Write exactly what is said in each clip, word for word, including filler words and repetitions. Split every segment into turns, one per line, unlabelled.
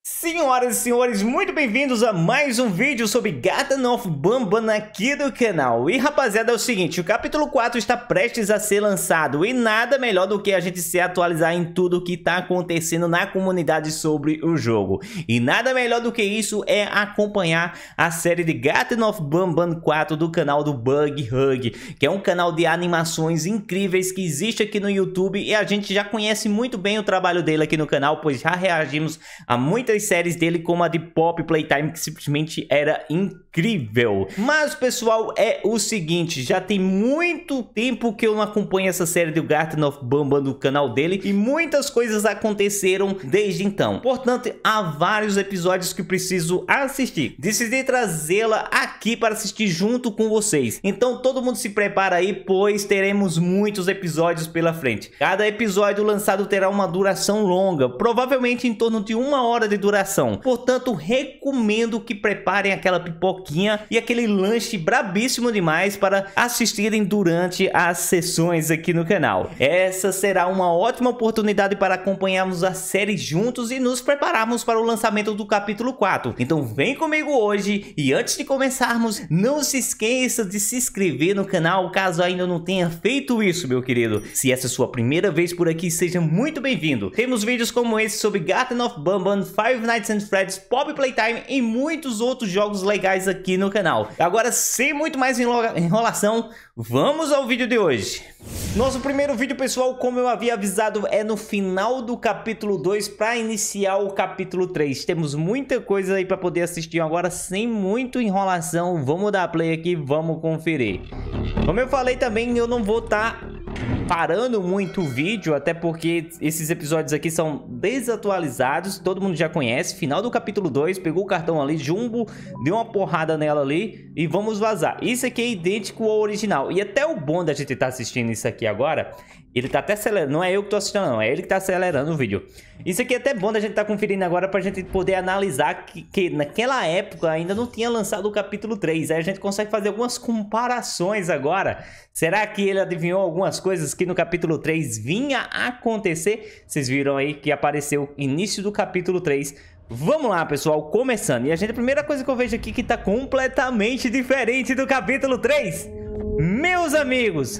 Senhoras e senhores, muito bem-vindos a mais um vídeo sobre Garten of Banban aqui do canal. E rapaziada, é o seguinte, o capítulo quatro está prestes a ser lançado e nada melhor do que a gente se atualizar em tudo que está acontecendo na comunidade sobre o jogo. E nada melhor do que isso é acompanhar a série de Garten of Banban quatro do canal do Bug Hug, que é um canal de animações incríveis que existe aqui no YouTube e a gente já conhece muito bem o trabalho dele aqui no canal, pois já reagimos a muitas séries dele, como a de Pop Playtime, que simplesmente era incrível. Mas pessoal, é o seguinte, já tem muito tempo que eu não acompanho essa série do Garten of Banban do canal dele e muitas coisas aconteceram desde então. Portanto, há vários episódios que preciso assistir. Decidi trazê-la aqui para assistir junto com vocês. Então todo mundo se prepara aí, pois teremos muitos episódios pela frente. Cada episódio lançado terá uma duração longa, provavelmente em torno de uma hora de duração. Portanto, recomendo que preparem aquela pipoquinha e aquele lanche brabíssimo demais para assistirem durante as sessões aqui no canal. Essa será uma ótima oportunidade para acompanharmos a série juntos e nos prepararmos para o lançamento do capítulo quatro. Então vem comigo hoje e antes de começarmos, não se esqueça de se inscrever no canal caso ainda não tenha feito isso, meu querido. Se essa é a sua primeira vez por aqui, seja muito bem-vindo. Temos vídeos como esse sobre Garten of Banban, Five Nights at Freddy's, Pop Playtime e muitos outros jogos legais aqui no canal. Agora, sem muito mais enrolação, vamos ao vídeo de hoje. Nosso primeiro vídeo, pessoal, como eu havia avisado, é no final do capítulo dois para iniciar o capítulo três. Temos muita coisa aí para poder assistir agora, sem muito enrolação. Vamos dar play aqui, vamos conferir. Como eu falei também, eu não vou estar tá parando muito o vídeo, até porque esses episódios aqui são desatualizados, todo mundo já conhece. Final do capítulo dois, pegou o cartão ali, Jumbo deu uma porrada nela ali e vamos vazar. Isso aqui é idêntico ao original. E até o bom da gente estar tá assistindo isso aqui agora, ele tá até acelerando, não é eu que tô assistindo não, é ele que tá acelerando o vídeo. Isso aqui é até bom da gente tá conferindo agora pra gente poder analisar que, que naquela época ainda não tinha lançado o capítulo três. Aí a gente consegue fazer algumas comparações agora. Será que ele adivinhou algumas coisas que no capítulo três vinha a acontecer? Vocês viram aí que apareceu o início do capítulo três. Vamos lá, pessoal, começando. E a gente, a primeira coisa que eu vejo aqui que tá completamente diferente do capítulo três. Meus amigos,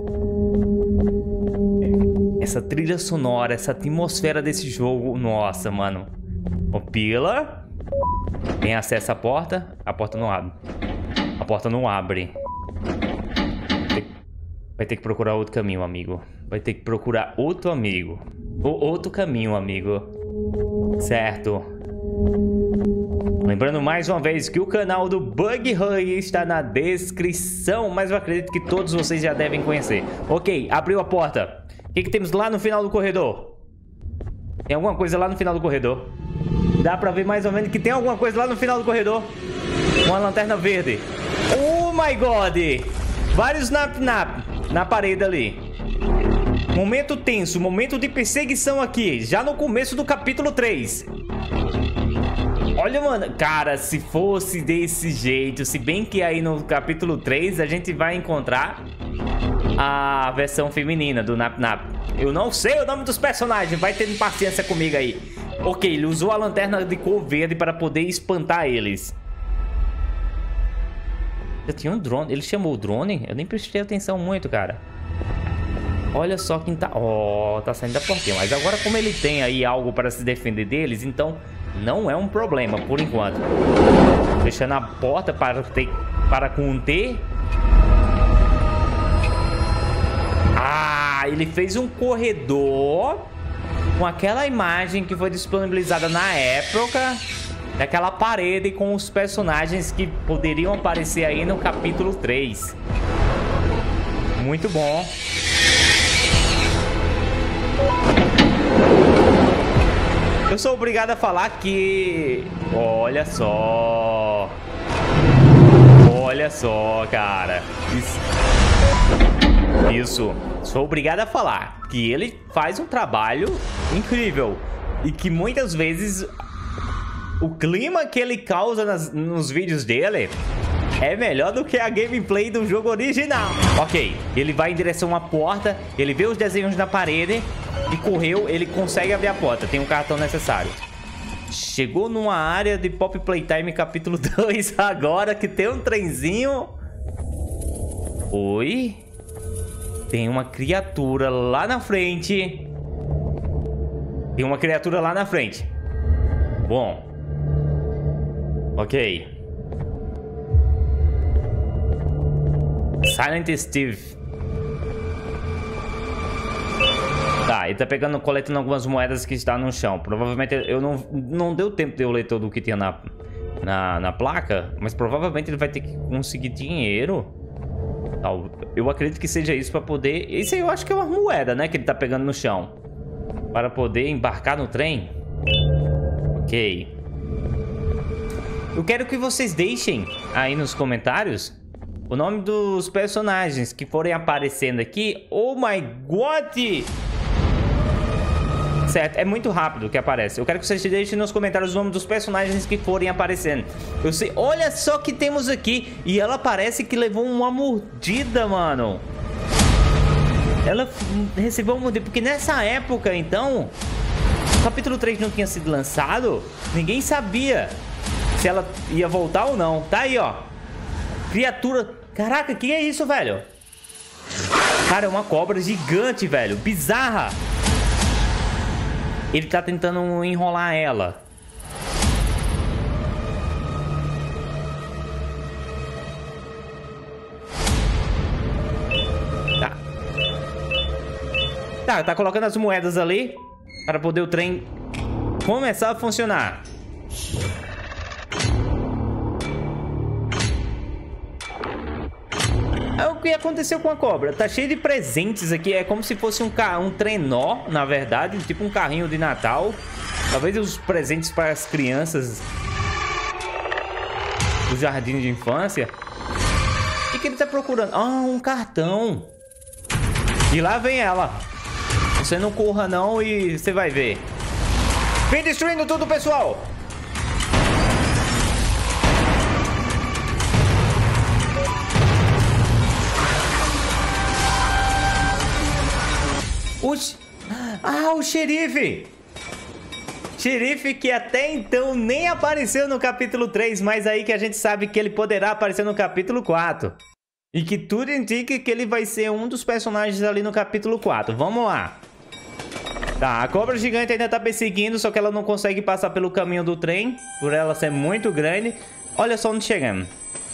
essa trilha sonora, essa atmosfera desse jogo, nossa, mano. O Pila tem acesso à porta, a porta não abre. A porta não abre. Vai ter que procurar outro caminho, amigo. Vai ter que procurar outro amigo. Ou outro caminho, amigo. Certo. Lembrando mais uma vez que o canal do Bug Hug está na descrição, mas eu acredito que todos vocês já devem conhecer. Ok, abriu a porta. O que, que temos lá no final do corredor? Tem alguma coisa lá no final do corredor? Dá pra ver mais ou menos que tem alguma coisa lá no final do corredor. Uma lanterna verde. Oh my god! Vários nap-nap na parede ali. Momento tenso, momento de perseguição aqui. Já no começo do capítulo três. Olha, mano, cara, se fosse desse jeito, se bem que aí no capítulo três a gente vai encontrar a versão feminina do Nap Nap. Eu não sei o nome dos personagens, vai tendo paciência comigo aí. Ok, ele usou a lanterna de cor verde para poder espantar eles. Eu tinha um drone, ele chamou o drone? Eu nem prestei atenção muito, cara. Olha só quem tá... Ó, oh, tá saindo da portinha. Mas agora como ele tem aí algo para se defender deles, então não é um problema por enquanto. Fechando a porta para, ter... para conter... Ah, ele fez um corredor com aquela imagem que foi disponibilizada na época, daquela parede com os personagens que poderiam aparecer aí no capítulo três. Muito bom. Eu sou obrigado a falar que... Olha só. Olha só, cara. Isso... Isso, sou obrigado a falar que ele faz um trabalho incrível e que muitas vezes o clima que ele causa nas, nos vídeos dele é melhor do que a gameplay do jogo original. Ok, ele vai em direção à porta, ele vê os desenhos na parede e correu, ele consegue abrir a porta, tem um cartão necessário. Chegou numa área de Pop Playtime capítulo dois agora que tem um trenzinho. Oi? Tem uma criatura lá na frente. Tem uma criatura lá na frente. Bom. Ok. Silent Steve. Tá, ele tá pegando, coletando algumas moedas que estão no chão. Provavelmente eu não, não deu tempo de eu ler tudo o que tinha na, na, na placa. Mas provavelmente ele vai ter que conseguir dinheiro. Eu acredito que seja isso para poder... Isso aí eu acho que é uma moeda, né? Que ele tá pegando no chão. Para poder embarcar no trem. Ok. Eu quero que vocês deixem aí nos comentários o nome dos personagens que forem aparecendo aqui. Oh my God! Certo, é muito rápido que aparece. Eu quero que vocês deixem nos comentários o nome dos personagens que forem aparecendo. Eu sei, olha só que temos aqui. E ela parece que levou uma mordida, mano. Ela recebeu uma mordida. Porque nessa época, então, o capítulo três não tinha sido lançado. Ninguém sabia se ela ia voltar ou não. Tá aí, ó. Criatura. Caraca, que é isso, velho? Cara, é uma cobra gigante, velho. Bizarra. Ele tá tentando enrolar ela. Tá. Tá, tá colocando as moedas ali para poder o trem começar a funcionar. O que aconteceu com a cobra? Tá cheio de presentes aqui. É como se fosse um, ca... um trenó, na verdade. Tipo um carrinho de Natal. Talvez os presentes para as crianças do jardim de infância. O que ele tá procurando? Ah, um cartão. E lá vem ela. Você não corra não e você vai ver. Vem destruindo tudo, pessoal. O... Ah, o xerife! Xerife que até então nem apareceu no capítulo três, mas aí que a gente sabe que ele poderá aparecer no capítulo quatro. E que tudo indica que ele vai ser um dos personagens ali no capítulo quatro. Vamos lá. Tá, a cobra gigante ainda tá perseguindo, só que ela não consegue passar pelo caminho do trem, por ela ser muito grande. Olha só onde chegamos.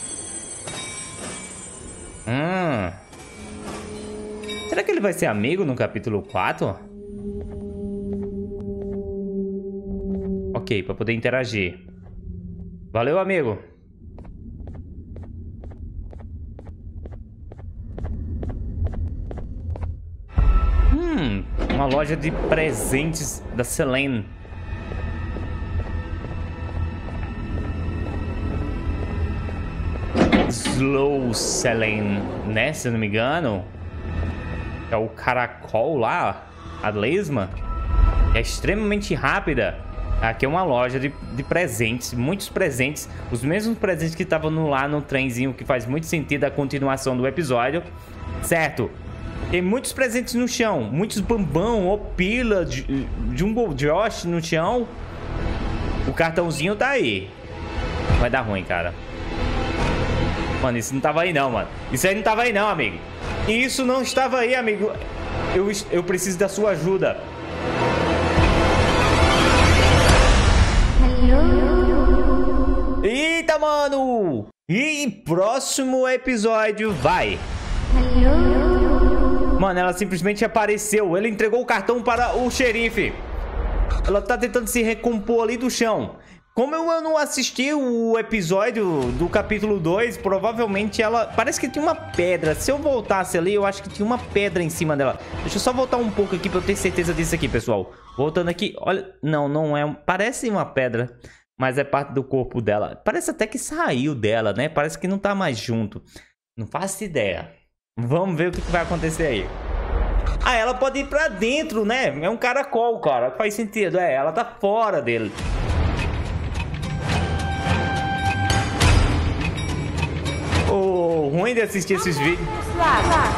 Hum... Será que ele vai ser amigo no capítulo quatro? Ok, para poder interagir. Valeu, amigo. Hum, uma loja de presentes da Selene. Slow Selene, né? Se eu não me engano. É o caracol lá, a lesma. É extremamente rápida. Aqui é uma loja de, de presentes, muitos presentes. Os mesmos presentes que estavam lá no trenzinho, que faz muito sentido a continuação do episódio. Certo. Tem muitos presentes no chão. Muitos bambão, opila, Jumbo Josh no chão. O cartãozinho tá aí. Vai dar ruim, cara. Mano, isso não tava aí não, mano. Isso aí não tava aí não, amigo. Isso não estava aí, amigo. Eu, eu preciso da sua ajuda. Hello? Eita, mano! E próximo episódio vai. Hello? Mano, ela simplesmente apareceu. Ele entregou o cartão para o xerife. Ela tá tentando se recompor ali do chão. Como eu não assisti o episódio do capítulo dois, provavelmente ela... Parece que tinha uma pedra. Se eu voltasse ali, eu acho que tinha uma pedra em cima dela. Deixa eu só voltar um pouco aqui pra eu ter certeza disso aqui, pessoal. Voltando aqui, olha... Não, não é... Parece uma pedra, mas é parte do corpo dela. Parece até que saiu dela, né? Parece que não tá mais junto. Não faço ideia. Vamos ver o que vai acontecer aí. Ah, ela pode ir pra dentro, né? É um caracol, cara. Faz sentido, é. Ela tá fora dele. O oh, ruim de assistir esses vídeos.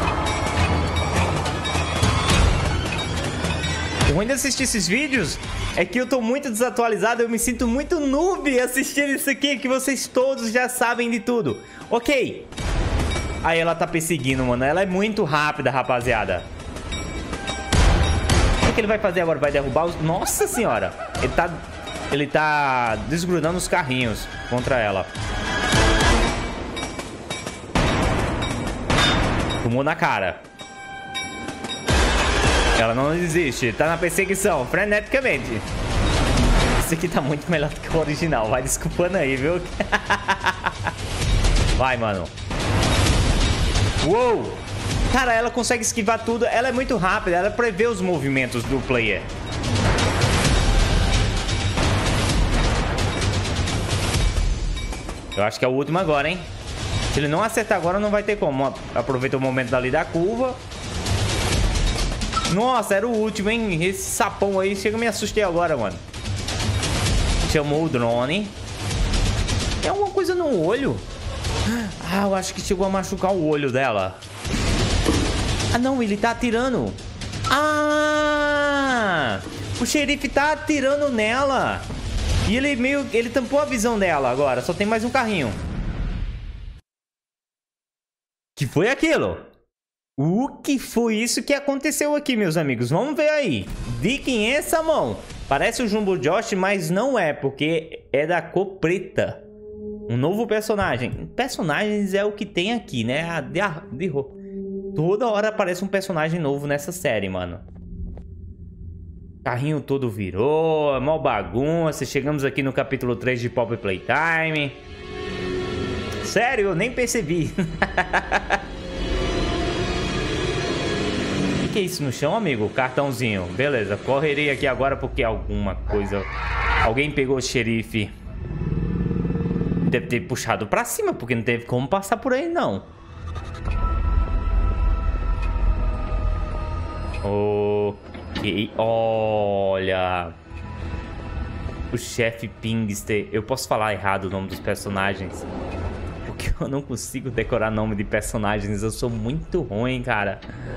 O ruim de assistir esses vídeos É que eu tô muito desatualizado, eu me sinto muito noob assistindo isso aqui, que vocês todos já sabem de tudo. Ok. Aí ela tá perseguindo, mano. Ela é muito rápida, rapaziada. O que, que ele vai fazer agora? Vai derrubar os... Nossa senhora. Ele tá... Ele tá desgrudando os carrinhos contra ela. Tomou na cara. Ela não desiste. Tá na perseguição, freneticamente. Esse aqui tá muito melhor do que o original. Vai desculpando aí, viu? Vai, mano. Uou! Cara, ela consegue esquivar tudo. Ela é muito rápida. Ela prevê os movimentos do player. Eu acho que é o último agora, hein? Se ele não acertar agora, não vai ter como. Aproveita o momento dali da curva. Nossa, era o último, hein? Esse sapão aí. Chega, me assustei agora, mano. Chamou o drone. Tem alguma coisa no olho? Ah, eu acho que chegou a machucar o olho dela. Ah, não. Ele tá atirando. Ah! O xerife tá atirando nela. E ele meio... Ele tampou a visão dela agora. Só tem mais um carrinho. Que foi aquilo? O que foi isso que aconteceu aqui, meus amigos? Vamos ver aí. De quem é essa mão? Parece o Jumbo Josh, mas não é, porque é da cor preta. Um novo personagem. Personagens é o que tem aqui, né? A de, a, de, toda hora aparece um personagem novo nessa série, mano. Carrinho todo virou, mó bagunça. Chegamos aqui no capítulo três de Poppy Playtime. Sério, eu nem percebi. O que é isso no chão, amigo? Cartãozinho. Beleza, correrei aqui agora porque alguma coisa... Alguém pegou o xerife. Deve ter puxado pra cima, porque não teve como passar por aí, não. Ok, olha... O chefe Pingster. Eu posso falar errado o nome dos personagens, porque eu não consigo decorar nome de personagens. Eu sou muito ruim, cara.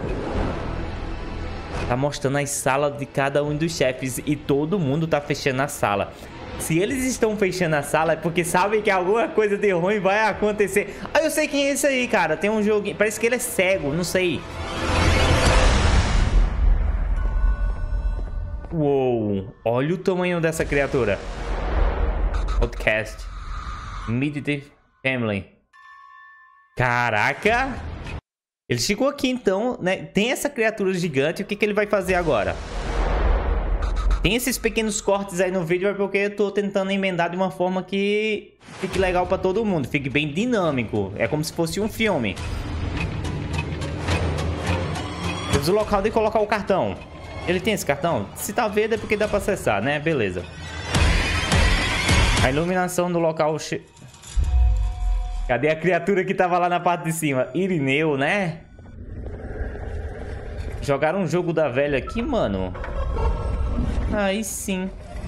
Tá mostrando as salas de cada um dos chefes e todo mundo tá fechando a sala. Se eles estão fechando a sala é porque sabem que alguma coisa de ruim vai acontecer. Ah, eu sei quem é esse aí, cara. Tem um joguinho... Parece que ele é cego, não sei. Uou. Olha o tamanho dessa criatura. Podcast. Meditative Family. Caraca. Ele chegou aqui então, né? Tem essa criatura gigante. O que, que ele vai fazer agora? Tem esses pequenos cortes aí no vídeo, é porque eu tô tentando emendar de uma forma que fique legal pra todo mundo. Fique bem dinâmico. É como se fosse um filme. Temos o local de colocar o cartão. Ele tem esse cartão? Se tá verde é porque dá pra acessar, né? Beleza. A iluminação do local... Che... Cadê a criatura que tava lá na parte de cima? Irineu, né? Jogaram um jogo da velha aqui, mano. Aí sim.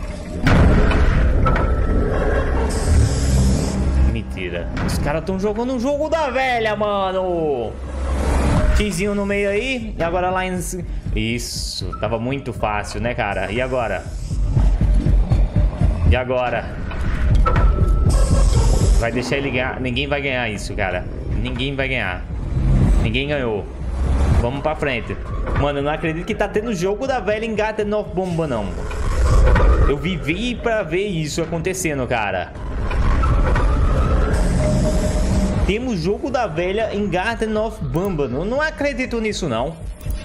Mentira. Os caras estão jogando um jogo da velha, mano. Xzinho no meio aí. E agora lá em... Isso. Tava muito fácil, né, cara? E agora? E agora? Vai deixar ele ganhar. Ninguém vai ganhar isso, cara. Ninguém vai ganhar. Ninguém ganhou. Vamos pra frente. Mano, eu não acredito que tá tendo jogo da velha em Garten of Banban, não. Eu vivi pra ver isso acontecendo, cara. Temos jogo da velha em Garten of Banban. Eu não acredito nisso, não.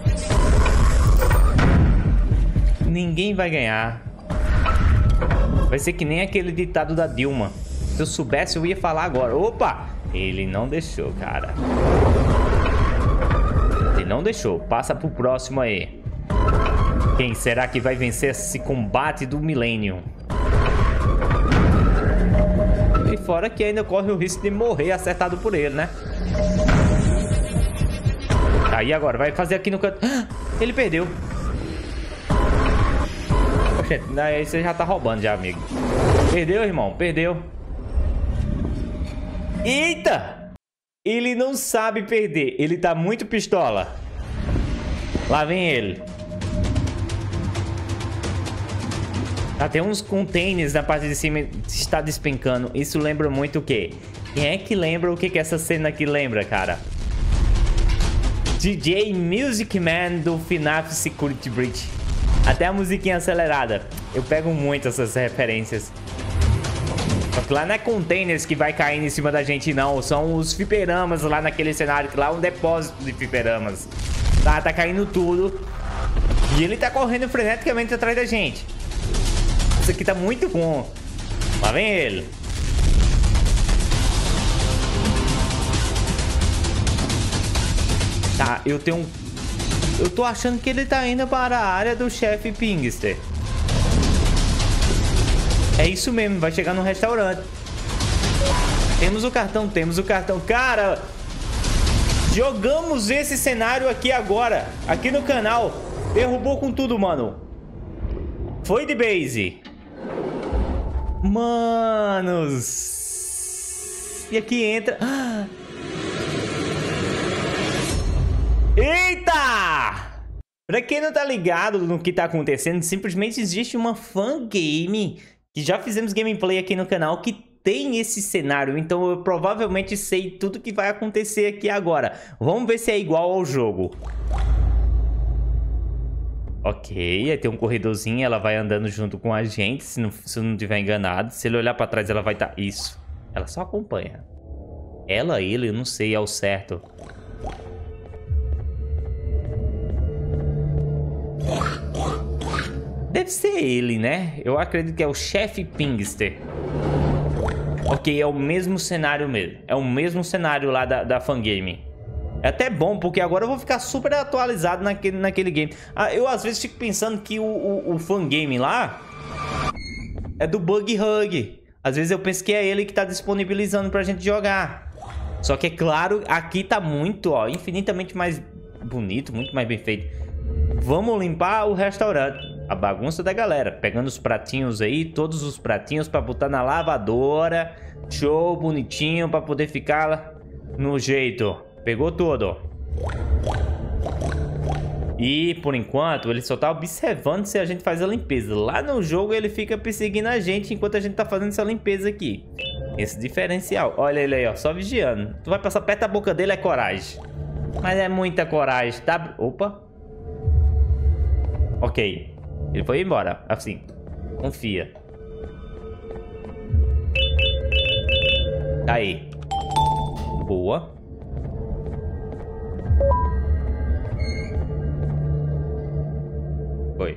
Ninguém vai ganhar. Vai ser que nem aquele ditado da Dilma. Se eu soubesse, eu ia falar agora. Opa! Ele não deixou, cara. Ele não deixou. Passa pro próximo aí. Quem será que vai vencer esse combate do milênio? E fora que ainda corre o risco de morrer acertado por ele, né? Aí agora, vai fazer aqui no canto. Ele perdeu. Poxa, aí você já tá roubando já, amigo. Perdeu, irmão. Perdeu. Eita! Ele não sabe perder. Ele tá muito pistola. Lá vem ele. Tá, tem uns containers na parte de cima, está despencando. Isso lembra muito o quê? Quem é que lembra o que que essa cena aqui lembra, cara? D J Music Man do FNAF Security Breach. Até a musiquinha acelerada. Eu pego muito essas referências. Só que lá não é containers que vai caindo em cima da gente, não. São os fliperamas lá naquele cenário. Que lá é um depósito de fliperamas. Tá, tá caindo tudo. E ele tá correndo freneticamente atrás da gente. Isso aqui tá muito bom. Lá vem ele. Tá, eu tenho um... Eu tô achando que ele tá indo para a área do chefe Pingster. É isso mesmo, vai chegar no restaurante. Temos o cartão, temos o cartão. Cara, jogamos esse cenário aqui agora, aqui no canal. Derrubou com tudo, mano. Foi de base. Manos. E aqui entra... Eita! Pra quem não tá ligado no que tá acontecendo, simplesmente existe uma fangame que já fizemos gameplay aqui no canal que tem esse cenário. Então eu provavelmente sei tudo que vai acontecer aqui agora. Vamos ver se é igual ao jogo. Ok, aí tem um corredorzinho, ela vai andando junto com a gente, se não, se eu não tiver enganado. Se ele olhar pra trás, ela vai estar... Tá... Isso, ela só acompanha. Ela, ele, eu não sei ao certo. Deve ser ele, né? Eu acredito que é o chefe Pingster. Ok, é o mesmo cenário mesmo. É o mesmo cenário lá da, da fangame. É até bom, porque agora eu vou ficar super atualizado naquele, naquele game. Ah, eu às vezes fico pensando que o, o, o fangame lá é do Bug Hug. Às vezes eu penso que é ele que tá disponibilizando pra gente jogar. Só que é claro, aqui tá muito, ó, infinitamente mais bonito, muito mais bem feito. Vamos limpar o restaurante. A bagunça da galera. Pegando os pratinhos aí, todos os pratinhos pra botar na lavadora. Show, bonitinho, pra poder ficar no jeito. Pegou tudo. E, por enquanto, ele só tá observando se a gente faz a limpeza. Lá no jogo, ele fica perseguindo a gente enquanto a gente tá fazendo essa limpeza aqui. Esse diferencial. Olha ele aí, ó, só vigiando. Tu vai passar perto da boca dele, é coragem. Mas é muita coragem, tá? Opa. Ok. Ele foi embora, assim. Confia. Tá aí. Boa. Foi.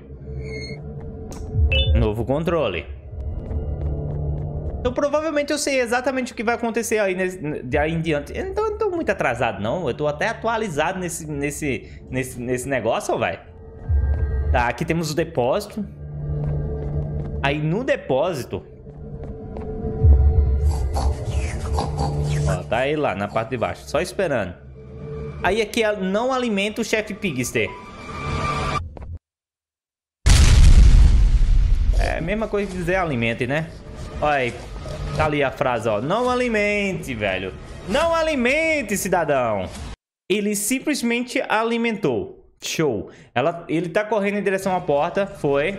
Novo controle. Então provavelmente eu sei exatamente o que vai acontecer aí nesse, de aí em diante. Então eu não tô muito atrasado não. Eu tô até atualizado nesse, nesse, nesse, nesse negócio, vai. Tá, aqui temos o depósito. Aí no depósito... Ó, tá aí lá na parte de baixo, só esperando. Aí aqui não alimenta o chefe Pingster. É a mesma coisa que dizer alimente, né? Olha aí, tá ali a frase, ó. Não alimente, velho. Não alimente, cidadão. Ele simplesmente alimentou. Show. Ela, ele tá correndo em direção à porta. Foi.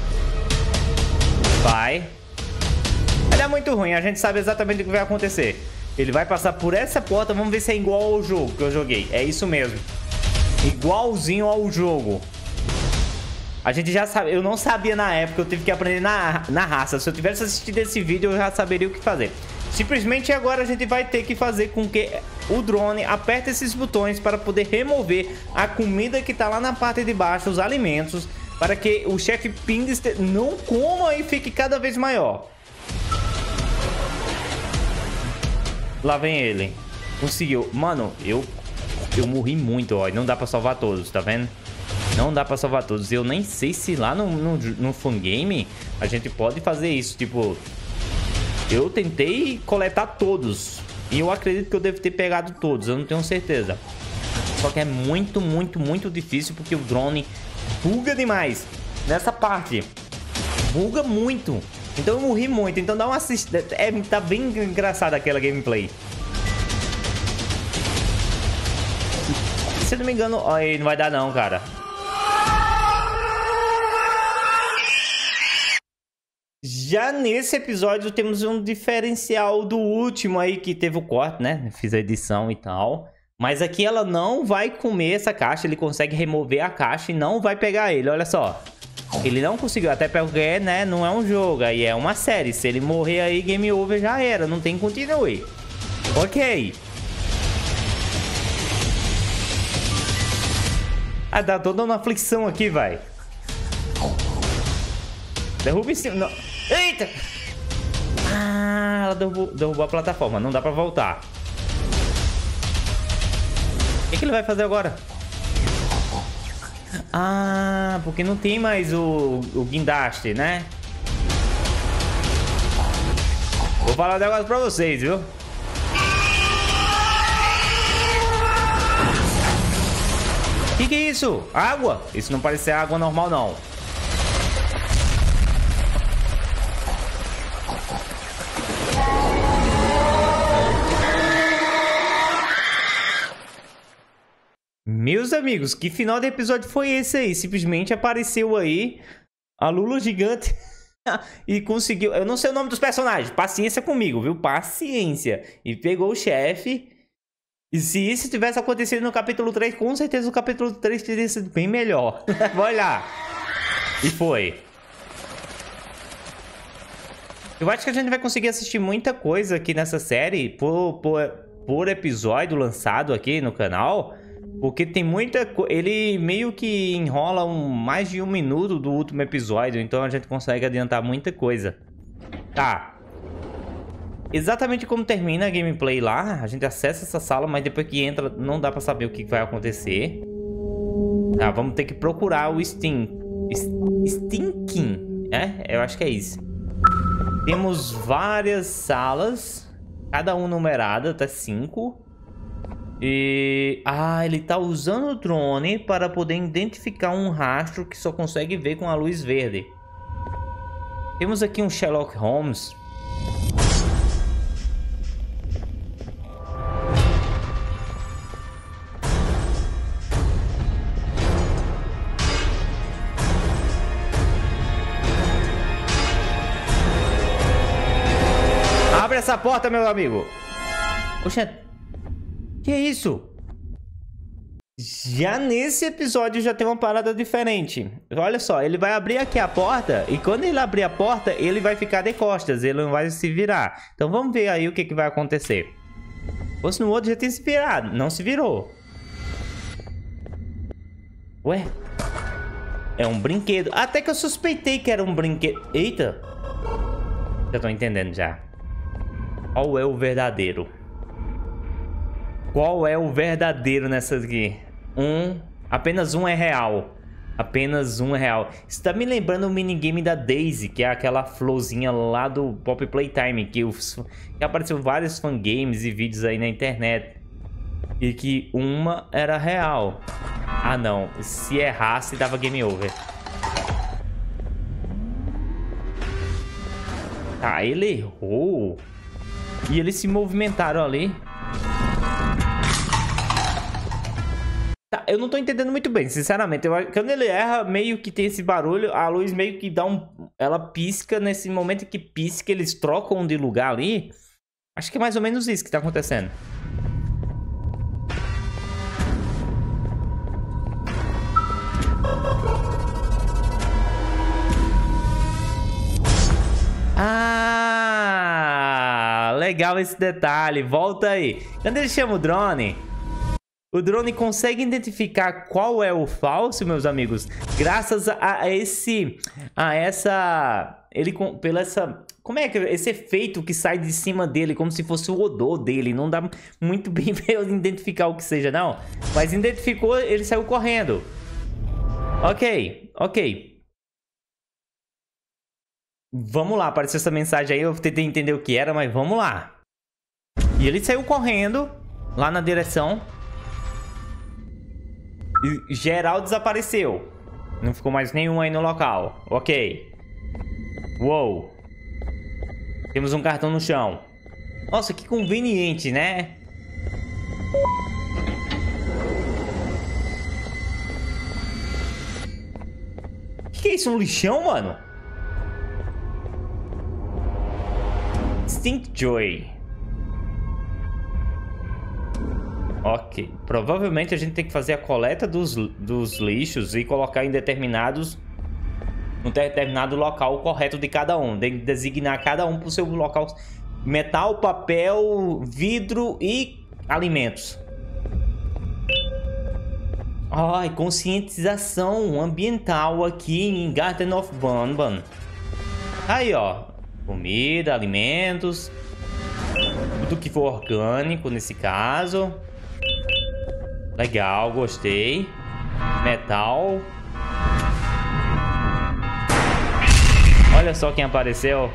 Vai. Vai dar muito ruim. A gente sabe exatamente o que vai acontecer. Ele vai passar por essa porta. Vamos ver se é igual ao jogo que eu joguei. É isso mesmo. Igualzinho ao jogo. A gente já sabe. Eu não sabia na época. Eu tive que aprender na, na raça. Se eu tivesse assistido esse vídeo, eu já saberia o que fazer. Simplesmente agora a gente vai ter que fazer com que o drone aperte esses botões para poder remover a comida que tá lá na parte de baixo, os alimentos, para que o chefe Pingster não coma e fique cada vez maior. Lá vem ele. Conseguiu. Mano, eu eu morri muito, ó. Não dá pra salvar todos, tá vendo? Não dá pra salvar todos. Eu nem sei se lá no, no, no fangame a gente pode fazer isso, tipo... Eu tentei coletar todos. E eu acredito que eu devo ter pegado todos. Eu não tenho certeza. Só que é muito, muito, muito difícil. Porque o drone buga demais. Nessa parte. Buga muito. Então eu morri muito. Então dá uma assistida. É, tá bem engraçada aquela gameplay. Se eu não me engano... Aí não vai dar não, cara. Já nesse episódio temos um diferencial do último aí que teve o corte, né? Fiz a edição e tal. Mas aqui ela não vai comer essa caixa, ele consegue remover a caixa e não vai pegar ele, olha só. Ele não conseguiu, até porque, né, não é um jogo, aí é uma série. Se ele morrer aí, game over já era, não tem continue. Ok. Ah, tá toda uma aflição aqui, vai. Derruba em cima. Não. Eita! Ah, ela derrubou, derrubou a plataforma. Não dá pra voltar. O que, que ele vai fazer agora? Ah, porque não tem mais o, o guindaste, né? Vou falar um negócio pra vocês, viu? Que que é isso? Água? Isso não parece ser água normal, não. Meus amigos, que final de episódio foi esse aí? Simplesmente apareceu aí a Lula gigante e conseguiu... Eu não sei o nome dos personagens. Paciência comigo, viu? Paciência. E pegou o chefe... E se isso tivesse acontecido no capítulo três, com certeza o capítulo três teria sido bem melhor. Vai lá. E foi. Eu acho que a gente vai conseguir assistir muita coisa aqui nessa série por, por, por episódio lançado aqui no canal. Porque tem muita coisa... Ele meio que enrola um, mais de um minuto do último episódio. Então a gente consegue adiantar muita coisa. Tá. Exatamente como termina a gameplay lá, a gente acessa essa sala, mas depois que entra não dá pra saber o que vai acontecer. Tá, vamos ter que procurar o Stink... Stinking, é? Eu acho que é isso. Temos várias salas, cada uma numerada, até cinco. E... Ah, ele tá usando o drone para poder identificar um rastro que só consegue ver com a luz verde. Temos aqui um Sherlock Holmes. Abre essa porta, meu amigo. Oxe, que é isso? Já nesse episódio já tem uma parada diferente. Olha só, ele vai abrir aqui a porta e quando ele abrir a porta, ele vai ficar de costas, ele não vai se virar. Então vamos ver aí o que, que vai acontecer. Ou se no outro já tinha se virado, não se virou. Ué? É um brinquedo. Até que eu suspeitei que era um brinquedo. Eita. Já tô entendendo já. Qual é o verdadeiro? Qual é o verdadeiro nessas aqui? Um, apenas um é real. Apenas um é real. Isso tá me lembrando o minigame da Daisy, que é aquela florzinha lá do Pop Playtime, que, os, que apareceu vários fangames e vídeos aí na internet. E que uma era real. Ah não, se errasse dava game over. Tá, ele errou. E eles se movimentaram ali. Tá, eu não tô entendendo muito bem, sinceramente. Eu, quando ele erra, meio que tem esse barulho. A luz meio que dá um... Ela pisca. Nesse momento que pisca, eles trocam de lugar ali. Acho que é mais ou menos isso que tá acontecendo. Ah, legal esse detalhe. Volta aí. Quando ele chama o drone, o drone consegue identificar qual é o falso, meus amigos, graças a, a esse, a essa, ele pela essa, como é que esse efeito que sai de cima dele, como se fosse o odor dele. Não dá muito bem pra eu identificar o que seja, não. Mas identificou, ele saiu correndo. Ok, ok. Vamos lá, apareceu essa mensagem aí, eu tentei entender o que era, mas vamos lá. E ele saiu correndo lá na direção. E geral desapareceu. Não ficou mais nenhum aí no local. Ok. Uou. Temos um cartão no chão. Nossa, que conveniente, né? Que é isso? Um lixão, mano? Instinct Joy. Ok. Provavelmente a gente tem que fazer a coleta dos, dos lixos e colocar em determinados... um determinado local correto de cada um. Tem que designar cada um para o seu local. Metal, papel, vidro e alimentos. Ai, conscientização ambiental aqui em Garden of Banban. Aí, ó. Comida, alimentos. Tudo que for orgânico nesse caso. Legal, gostei. Metal. Olha só quem apareceu.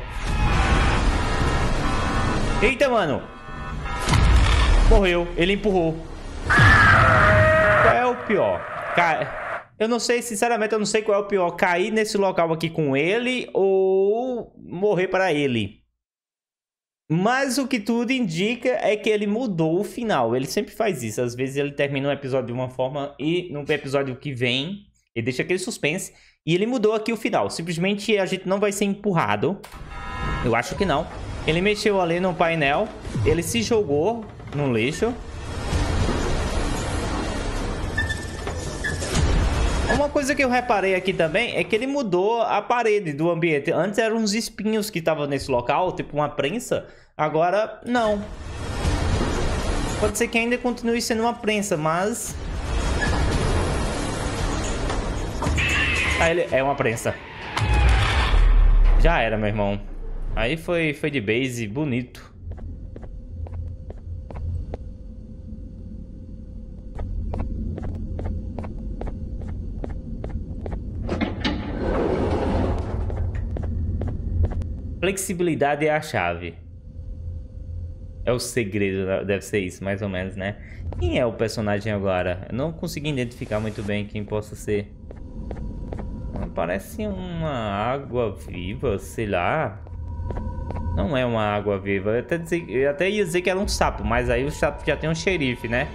Eita, mano. Morreu. Ele empurrou. Qual é o pior? Ca... Eu não sei, sinceramente, eu não sei qual é o pior. Cair nesse local aqui com ele ou morrer para ele. Mas o que tudo indica é que ele mudou o final. Ele sempre faz isso. Às vezes ele termina um episódio de uma forma e no episódio que vem ele deixa aquele suspense. E ele mudou aqui o final. Simplesmente a gente não vai ser empurrado. Eu acho que não. Ele mexeu ali no painel. Ele se jogou no lixo. Uma coisa que eu reparei aqui também é que ele mudou a parede do ambiente. Antes eram uns espinhos que estavam nesse local, tipo uma prensa. Agora, não. Pode ser que ainda continue sendo uma prensa, mas... Ah, ele é uma prensa. Já era, meu irmão. Aí foi, foi de base, bonito. Flexibilidade é a chave. É o segredo, deve ser isso, mais ou menos, né? Quem é o personagem agora? Eu não consegui identificar muito bem quem possa ser. Parece uma água viva, sei lá. Não é uma água viva. Eu até, dizer, eu até ia dizer que era um sapo, mas aí o sapo já tem um xerife, né?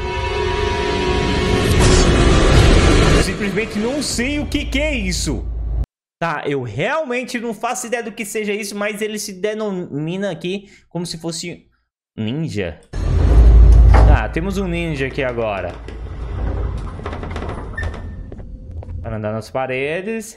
Eu simplesmente não sei o que, que é isso. Tá, eu realmente não faço ideia do que seja isso, mas ele se denomina aqui como se fosse ninja. Tá, temos um ninja aqui agora. Para andar nas paredes.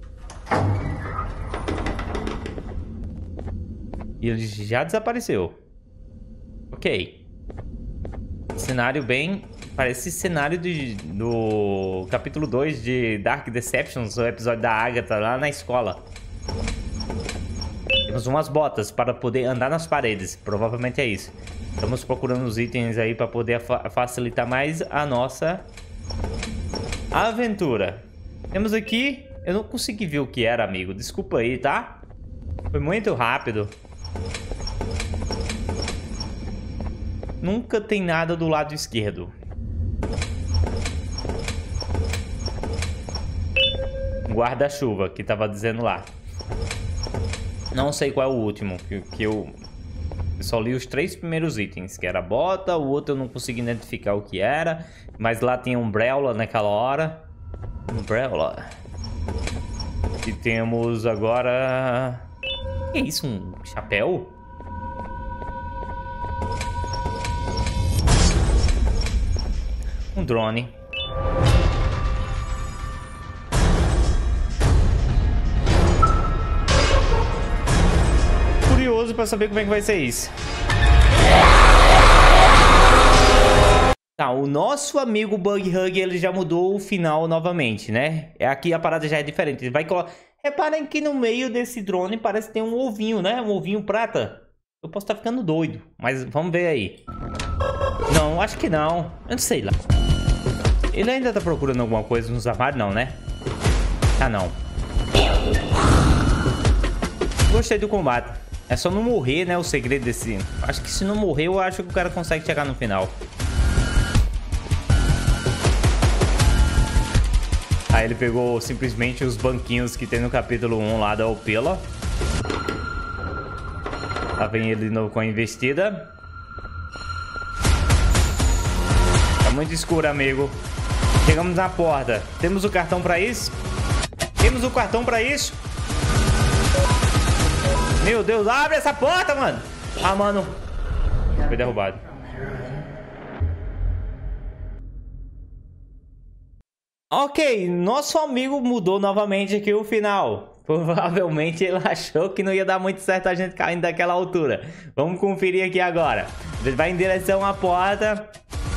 E ele já desapareceu. Ok. Cenário bem... Parece cenário de, do capítulo dois de Dark Deceptions, o episódio da Agatha lá na escola. Temos umas botas para poder andar nas paredes. Provavelmente é isso. Estamos procurando os itens aí para poder fa facilitar mais a nossa aventura. Temos aqui... Eu não consegui ver o que era, amigo. Desculpa aí, tá? Foi muito rápido. Nunca tem nada do lado esquerdo. Guarda-chuva, que tava dizendo lá. Não sei qual é o último, que, que eu, eu só li os três primeiros itens, que era a bota, o outro eu não consegui identificar o que era, mas lá tinha Umbrella naquela hora. Umbrella. E temos agora... O que é isso? Um chapéu? Um drone. Curioso para saber como é que vai ser isso. Tá, o nosso amigo Bug Hug, ele já mudou o final novamente, né? Aqui a parada já é diferente. Ele vai colocar... Reparem que no meio desse drone parece ter um ovinho, né? Um ovinho prata. Eu posso estar ficando doido, mas vamos ver aí. Não, acho que não. Eu não sei lá. Ele ainda tá procurando alguma coisa nos armários, não, né? Ah, não. Gostei do combate. É só não morrer, né? O segredo desse... Acho que se não morrer, eu acho que o cara consegue chegar no final. Aí ele pegou simplesmente os banquinhos que tem no capítulo um lá da Opila. Lá vem ele de novo com a investida. Tá muito escuro, amigo. Chegamos na porta. Temos o cartão pra isso? Temos o cartão pra isso? Meu Deus, abre essa porta, mano. Ah, mano. Foi derrubado. Ok, nosso amigo mudou novamente aqui o final. Provavelmente ele achou que não ia dar muito certo a gente caindo daquela altura. Vamos conferir aqui agora. A gente vai em direção à porta.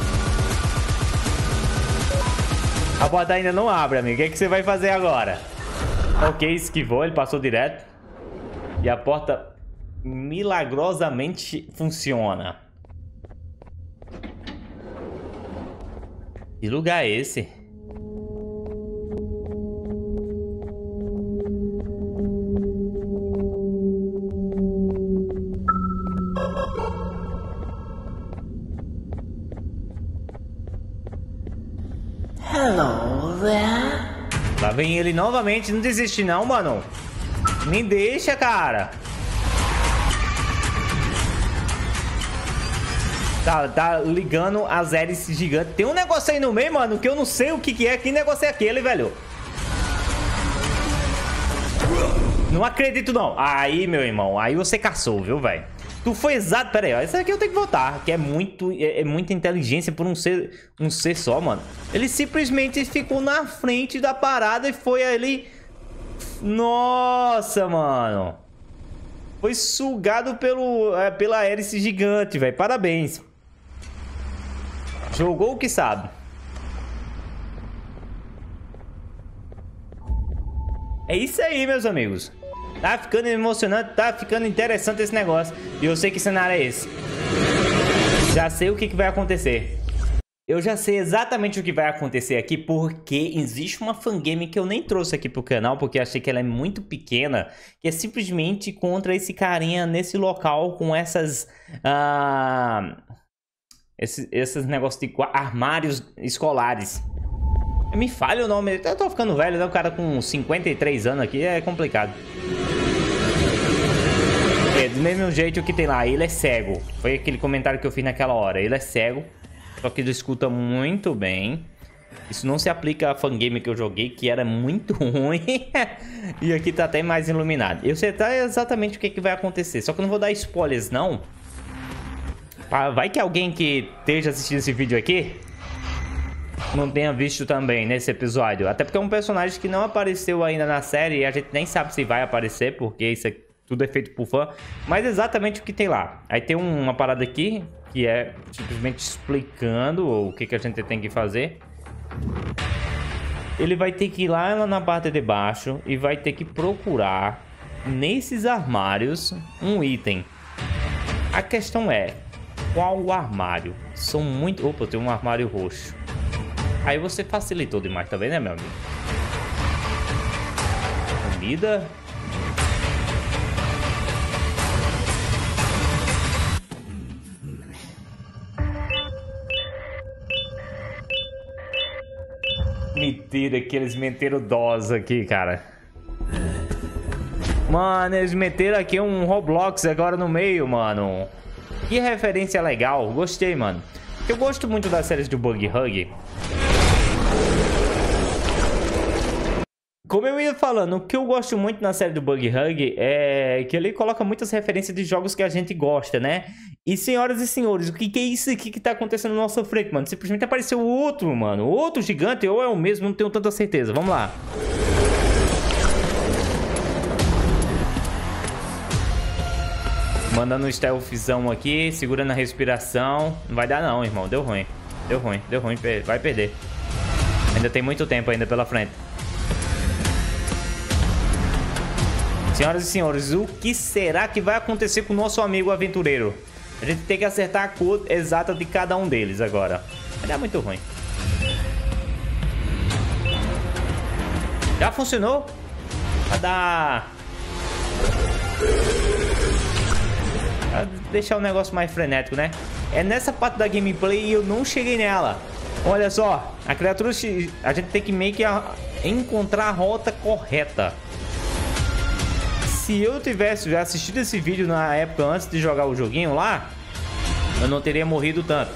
A porta ainda não abre, amigo. O que, é que você vai fazer agora? Ok, esquivou, ele passou direto. E a porta milagrosamente funciona. Que lugar é esse?
Hello there.
Lá vem ele novamente. Não desiste não, mano. Me deixa, cara. Tá, tá ligando as hélices gigantes. Tem um negócio aí no meio, mano, que eu não sei o que que é. Que negócio é aquele, velho? Não acredito, não. Aí, meu irmão, aí você caçou, viu, velho? Tu foi exato. Pera aí, ó. Isso aqui eu tenho que voltar. Que é muito, é, é muita inteligência por um ser, um ser só, mano. Ele simplesmente ficou na frente da parada e foi ali. Nossa, mano. Foi sugado pelo, é, pela hélice gigante, velho. Parabéns. Jogou o que sabe. É isso aí, meus amigos. Tá ficando emocionante, tá ficando interessante esse negócio. E eu sei que cenário é esse. Já sei o que, que vai acontecer. Eu já sei exatamente o que vai acontecer aqui, porque existe uma fangame que eu nem trouxe aqui pro canal, porque eu achei que ela é muito pequena, que é simplesmente contra esse carinha nesse local com essas... Uh, esses, esses negócios de armários escolares. Me falha o nome, eu tô ficando velho, né? O cara com cinquenta e três anos aqui é complicado. É, do mesmo jeito que tem lá, ele é cego. Foi aquele comentário que eu fiz naquela hora, ele é cego. Só que ele escuta muito bem. Isso não se aplica a fangame que eu joguei, que era muito ruim. E aqui tá até mais iluminado. Eu sei até exatamente o que, que vai acontecer. Só que eu não vou dar spoilers, não. Vai que alguém que esteja assistindo esse vídeo aqui não tenha visto também nesse episódio. Até porque é um personagem que não apareceu ainda na série. E a gente nem sabe se vai aparecer, porque isso é, tudo é feito por fã. Mas exatamente o que tem lá. Aí tem uma parada aqui, que é simplesmente explicando o que, que a gente tem que fazer. Ele vai ter que ir lá na parte de baixo e vai ter que procurar nesses armários um item. A questão é, qual o armário? São muito... Opa, tem um armário roxo. Aí você facilitou demais também, né, meu amigo? Comida... Mentira que eles meteram dose aqui, cara. Mano, eles meteram aqui um Roblox agora no meio, mano. Que referência legal. Gostei, mano. Eu gosto muito das séries do Bug Hug. Como eu ia falando, o que eu gosto muito na série do Bug Hug é que ele coloca muitas referências de jogos que a gente gosta, né? E senhoras e senhores, o que, que é isso aqui que tá acontecendo na nossa frente, mano? Simplesmente apareceu outro, mano. Outro gigante, ou é o mesmo, não tenho tanta certeza. Vamos lá. Mandando um stealthzão aqui, segurando a respiração. Não vai dar não, irmão. Deu ruim. Deu ruim, deu ruim. Vai perder. Ainda tem muito tempo ainda pela frente. Senhoras e senhores, o que será que vai acontecer com o nosso amigo aventureiro? A gente tem que acertar a cor exata de cada um deles agora. Vai dar muito ruim. Já funcionou? Vai dar... Pra deixar o negócio mais frenético, né? É nessa parte da gameplay e eu não cheguei nela. Olha só, a criatura... A gente tem que meio que encontrar a rota correta. Se eu tivesse já assistido esse vídeo na época antes de jogar o joguinho lá, eu não teria morrido tanto.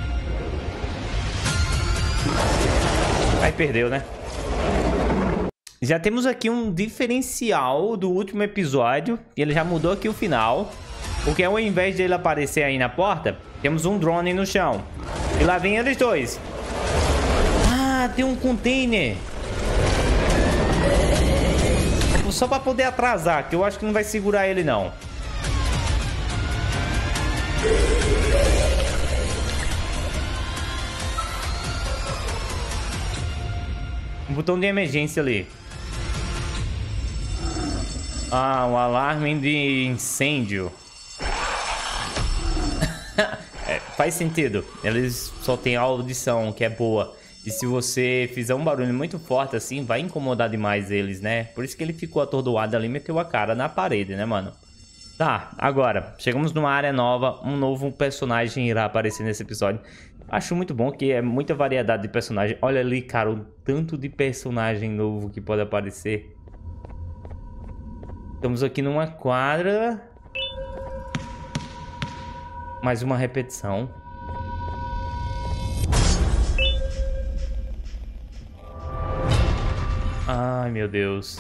Aí perdeu, né? Já temos aqui um diferencial do último episódio. Ele já mudou aqui o final. Porque ao invés dele aparecer aí na porta, temos um drone no chão. E lá vem eles dois. Ah, tem um container. Só pra poder atrasar, que eu acho que não vai segurar ele não. Um botão de emergência ali. Ah, um alarme de incêndio. É, faz sentido. Eles só têm audição, que é boa. E se você fizer um barulho muito forte assim, vai incomodar demais eles, né? Por isso que ele ficou atordoado ali e meteu a cara na parede, né, mano? Tá, agora, chegamos numa área nova. Um novo personagem irá aparecer nesse episódio. Acho muito bom que é muita variedade de personagem. Olha ali, cara, o tanto de personagem novo que pode aparecer. Estamos aqui numa quadra. Mais uma repetição. Ai, meu Deus.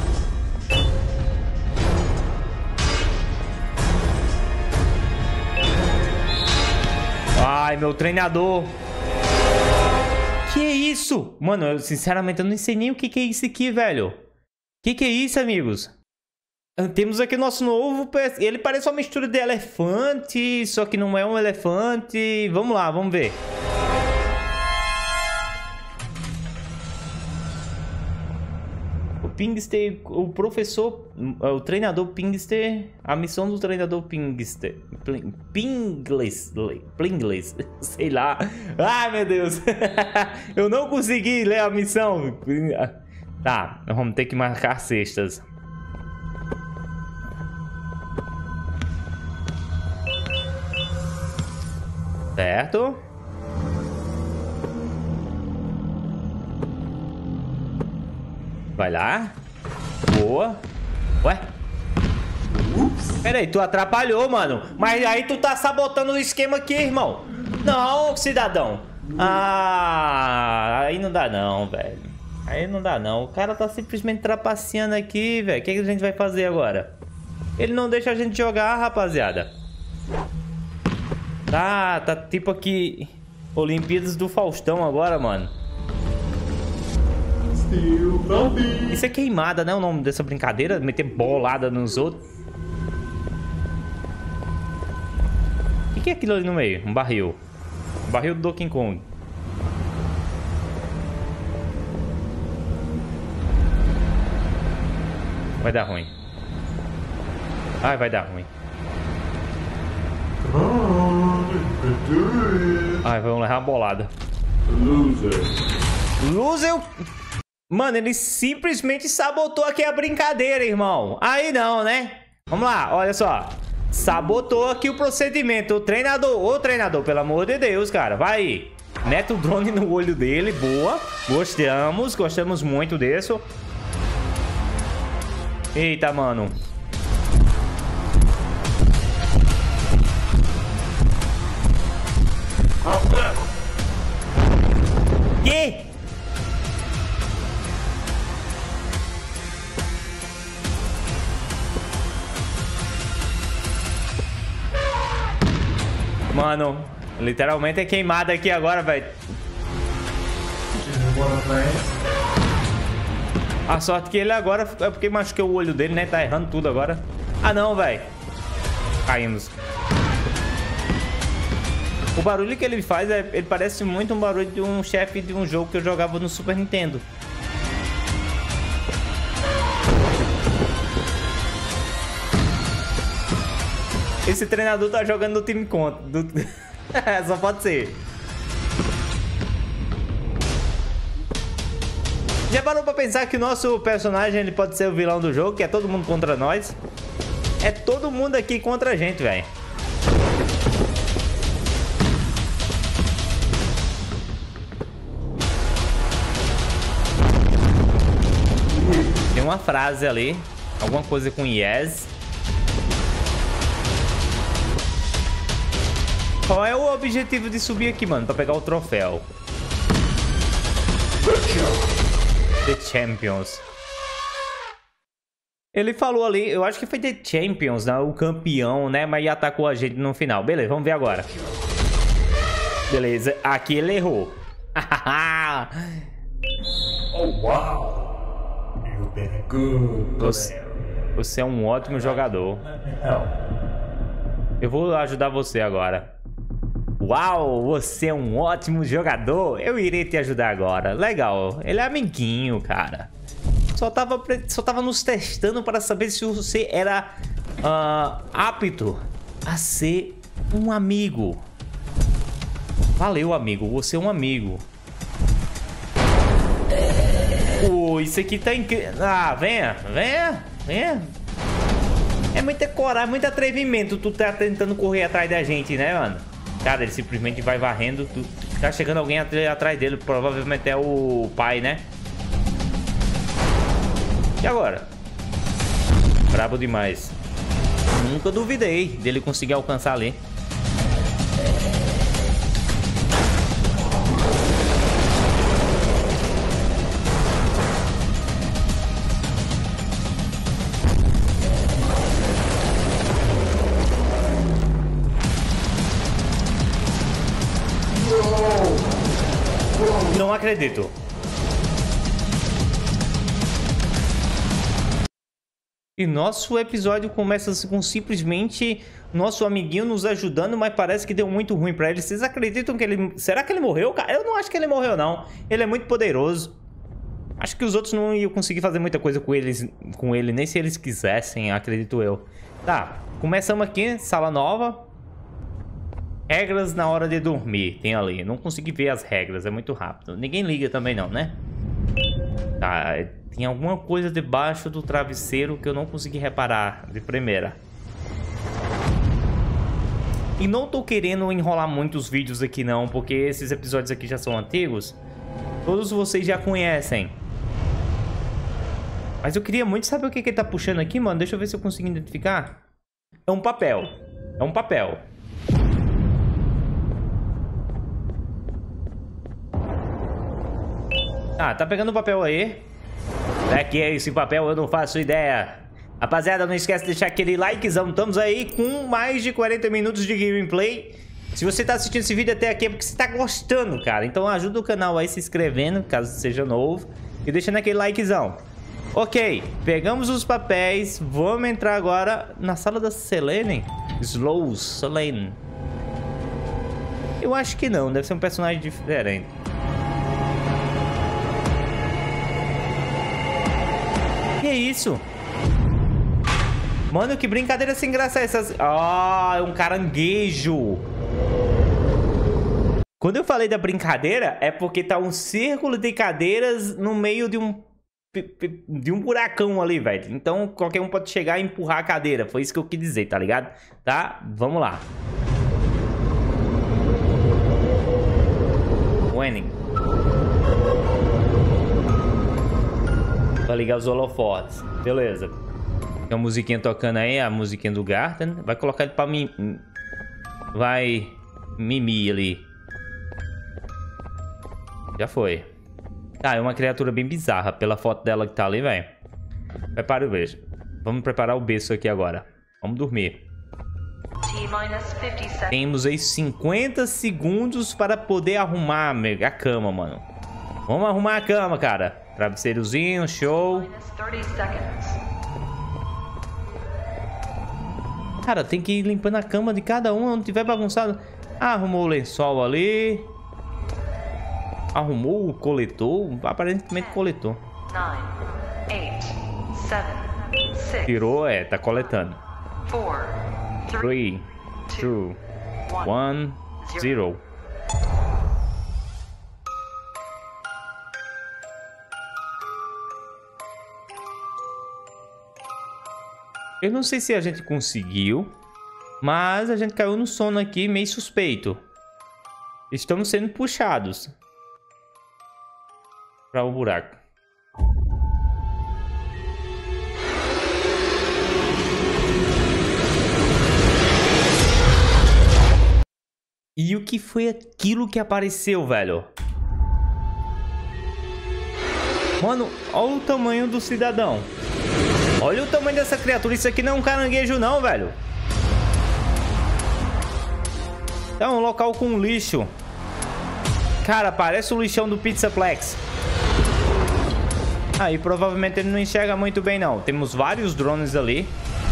Ai, meu treinador. Que é isso? Mano, eu sinceramente eu não sei nem o que, que é isso aqui, velho. Que que é isso, amigos? Temos aqui nosso novo... Ele parece uma mistura de elefante, só que não é um elefante. Vamos lá, vamos ver. O Pingster, o professor, o treinador Pingster, a missão do treinador Pingster, Pingles, Pingles, sei lá. Ai, meu Deus. Eu não consegui ler a missão. Tá, vamos ter que marcar cestas. Certo. Vai lá. Boa. Ué? Pera aí, tu atrapalhou, mano. Mas aí tu tá sabotando o esquema aqui, irmão. Não, cidadão. Ah, aí não dá não, velho. Aí não dá não. O cara tá simplesmente trapaceando aqui, velho. O que, que a gente vai fazer agora? Ele não deixa a gente jogar, rapaziada. Tá, tá tipo aqui Olimpíadas do Faustão agora, mano. Isso é queimada, né? O nome dessa brincadeira, meter bolada nos outros. O que é aquilo ali no meio? Um barril. Um barril do Donkey Kong. Vai dar ruim. Ai, vai dar ruim. Ai, vamos levar uma bolada. Loser. Loser. Mano, ele simplesmente sabotou aqui a brincadeira, irmão. Aí não, né? Vamos lá, olha só. Sabotou aqui o procedimento. O treinador, ô treinador, pelo amor de Deus, cara. Vai aí. Mete o drone no olho dele, boa. Gostamos, gostamos muito disso. Eita, mano. Que? Mano, literalmente é queimada aqui agora, velho. A sorte que ele agora é porque machuquei o olho dele, né? Tá errando tudo agora. Ah, não, velho. Caímos. O barulho que ele faz, é, ele parece muito um barulho de um chefe de um jogo que eu jogava no Super Nintendo. Esse treinador tá jogando no time contra. Do... Só pode ser. Já parou pra pensar que o nosso personagem ele pode ser o vilão do jogo, que é todo mundo contra nós? É todo mundo aqui contra a gente, velho. Tem uma frase ali, alguma coisa com yes. Qual é o objetivo de subir aqui, mano? Pra pegar o troféu. The Champions. Ele falou ali, eu acho que foi The Champions, né? O campeão, né? Mas atacou a gente no final. Beleza, vamos ver agora. Beleza, aqui ele errou.
Oh, wow. You've been a good
Você, você é um ótimo jogador. Eu vou ajudar você agora. Uau, você é um ótimo jogador. Eu irei te ajudar agora. Legal, ele é amiguinho, cara. Só tava, só tava nos testando para saber se você era uh, apto a ser um amigo. Valeu, amigo. Você é um amigo. Oh, isso aqui tá incrível. Ah, venha, venha, venha. É muita coragem, muito atrevimento. Tu tá tentando correr atrás da gente, né, mano? Cara, ele simplesmente vai varrendo. Tu, tá chegando alguém atrás dele. Provavelmente é o pai, né? E agora? Brabo demais. Nunca duvidei dele conseguir alcançar ali. Não acredito. E nosso episódio começa com simplesmente nosso amiguinho nos ajudando, mas parece que deu muito ruim pra ele. Vocês acreditam que ele... Será que ele morreu, cara? Eu não acho que ele morreu, não. Ele é muito poderoso. Acho que os outros não iam conseguir fazer muita coisa com, eles, com ele, nem se eles quisessem, acredito eu. Tá, começamos aqui, sala nova. Regras na hora de dormir, tem ali. Não consegui ver as regras, é muito rápido. Ninguém liga também não, né? Tá, tem alguma coisa debaixo do travesseiro que eu não consegui reparar de primeira. E não tô querendo enrolar muitos vídeos aqui não, porque esses episódios aqui já são antigos. Todos vocês já conhecem. Mas eu queria muito saber o que, que ele tá puxando aqui, mano. Deixa eu ver se eu consigo identificar. É um papel. É um papel. Ah, tá pegando o papel aí. Pra que é esse papel? Eu não faço ideia. Rapaziada, não esquece de deixar aquele likezão. Estamos aí com mais de quarenta minutos de gameplay. Se você tá assistindo esse vídeo até aqui é porque você tá gostando, cara. Então ajuda o canal aí se inscrevendo, caso seja novo. E deixando aquele likezão. Ok, pegamos os papéis. Vamos entrar agora na sala da Selene. Slow, Selene. Eu acho que não, deve ser um personagem diferente. Que isso? Mano, que brincadeira sem graça é essas... Ah, é um caranguejo. Quando eu falei da brincadeira, é porque tá um círculo de cadeiras no meio de um... De um buracão ali, velho. Então, qualquer um pode chegar e empurrar a cadeira. Foi isso que eu quis dizer, tá ligado? Tá? Vamos lá. Winning. Pra ligar os holofotes. Beleza. Tem uma musiquinha tocando aí, a musiquinha do Garten. Vai colocar ele pra mim. Vai mimir ali. Já foi. Tá, é uma criatura bem bizarra pela foto dela que tá ali, velho. Prepara o berço. Vamos preparar o berço aqui agora. Vamos dormir. Temos aí cinquenta segundos para poder arrumar a cama, mano. Vamos arrumar a cama, cara. Travesseirozinho, show. Cara, tem que ir limpando a cama de cada um, não tiver bagunçado. Ah, arrumou o lençol ali. Arrumou o coletor. Aparentemente coletou. Tirou, é, tá coletando. três, dois, um, zero. Eu não sei se a gente conseguiu, mas a gente caiu no sono aqui meio suspeito. Estamos sendo puxados para o buraco. E o que foi aquilo que apareceu, velho? Mano, olha o tamanho do cidadão. Olha o tamanho dessa criatura. Isso aqui não é um caranguejo não, velho. É um local com lixo. Cara, parece o lixão do Pizzaplex. Aí, ah, provavelmente ele não enxerga muito bem, não. Temos vários drones ali.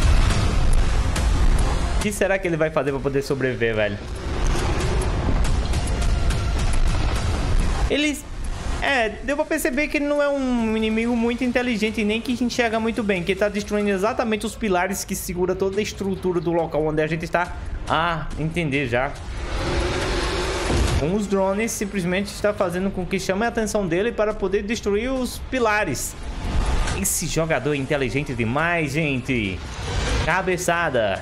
O que será que ele vai fazer pra poder sobreviver, velho? Ele... É, deu pra perceber que ele não é um inimigo muito inteligente e nem que enxerga muito bem. Que ele tá destruindo exatamente os pilares que segura toda a estrutura do local onde a gente está. Ah, entender já. Com os drones, simplesmente está fazendo com que chame a atenção dele para poder destruir os pilares. Esse jogador é inteligente demais, gente. Cabeçada.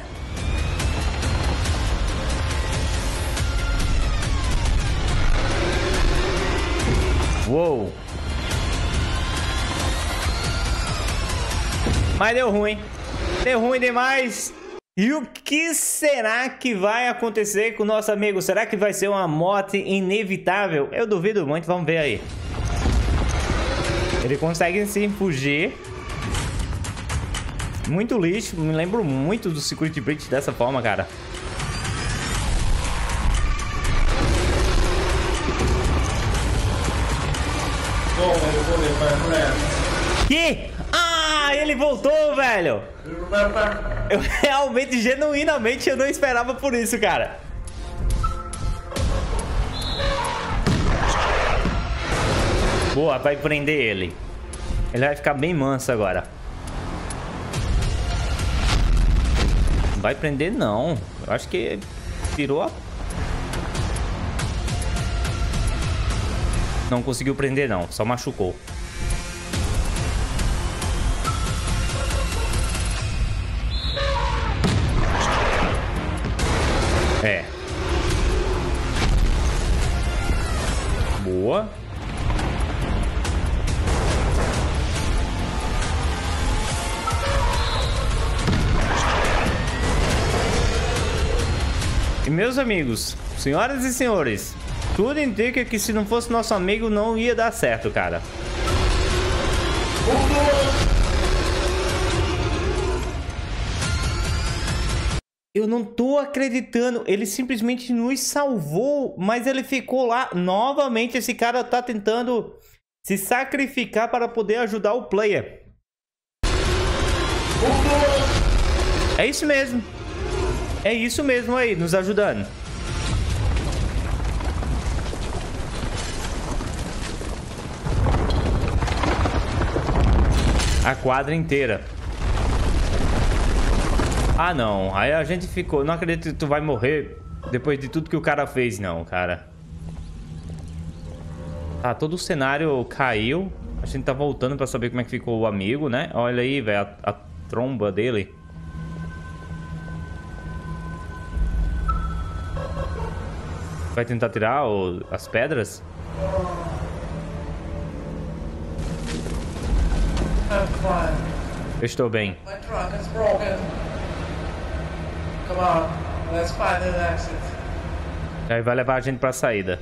Uou. Mas deu ruim. Deu ruim demais. E o que será que vai acontecer com o nosso amigo? Será que vai ser uma morte inevitável? Eu duvido muito, vamos ver aí. Ele consegue sim fugir. Muito lixo, me lembro muito do Security Breach dessa forma, cara. Que? Ah, ele voltou, velho. Eu realmente, genuinamente, eu não esperava por isso, cara. Boa, vai prender ele. Ele vai ficar bem manso agora. Não vai prender, não. Eu acho que tirou a... Não conseguiu prender, não. Só machucou. É. Boa. E meus amigos, senhoras e senhores, tudo indica que se não fosse nosso amigo não ia dar certo, cara. Eu não tô acreditando. Ele simplesmente nos salvou, mas ele ficou lá. Novamente, esse cara tá tentando se sacrificar para poder ajudar o player. É isso mesmo. É isso mesmo aí, nos ajudando. A quadra inteira. Ah, não. Aí a gente ficou... Não acredito que tu vai morrer depois de tudo que o cara fez, não, cara. Tá, todo o cenário caiu. A gente tá voltando pra saber como é que ficou o amigo, né? Olha aí, velho, a, a tromba dele. Vai tentar tirar o, as pedras? Eu estou bem. Aí vai levar a gente pra saída.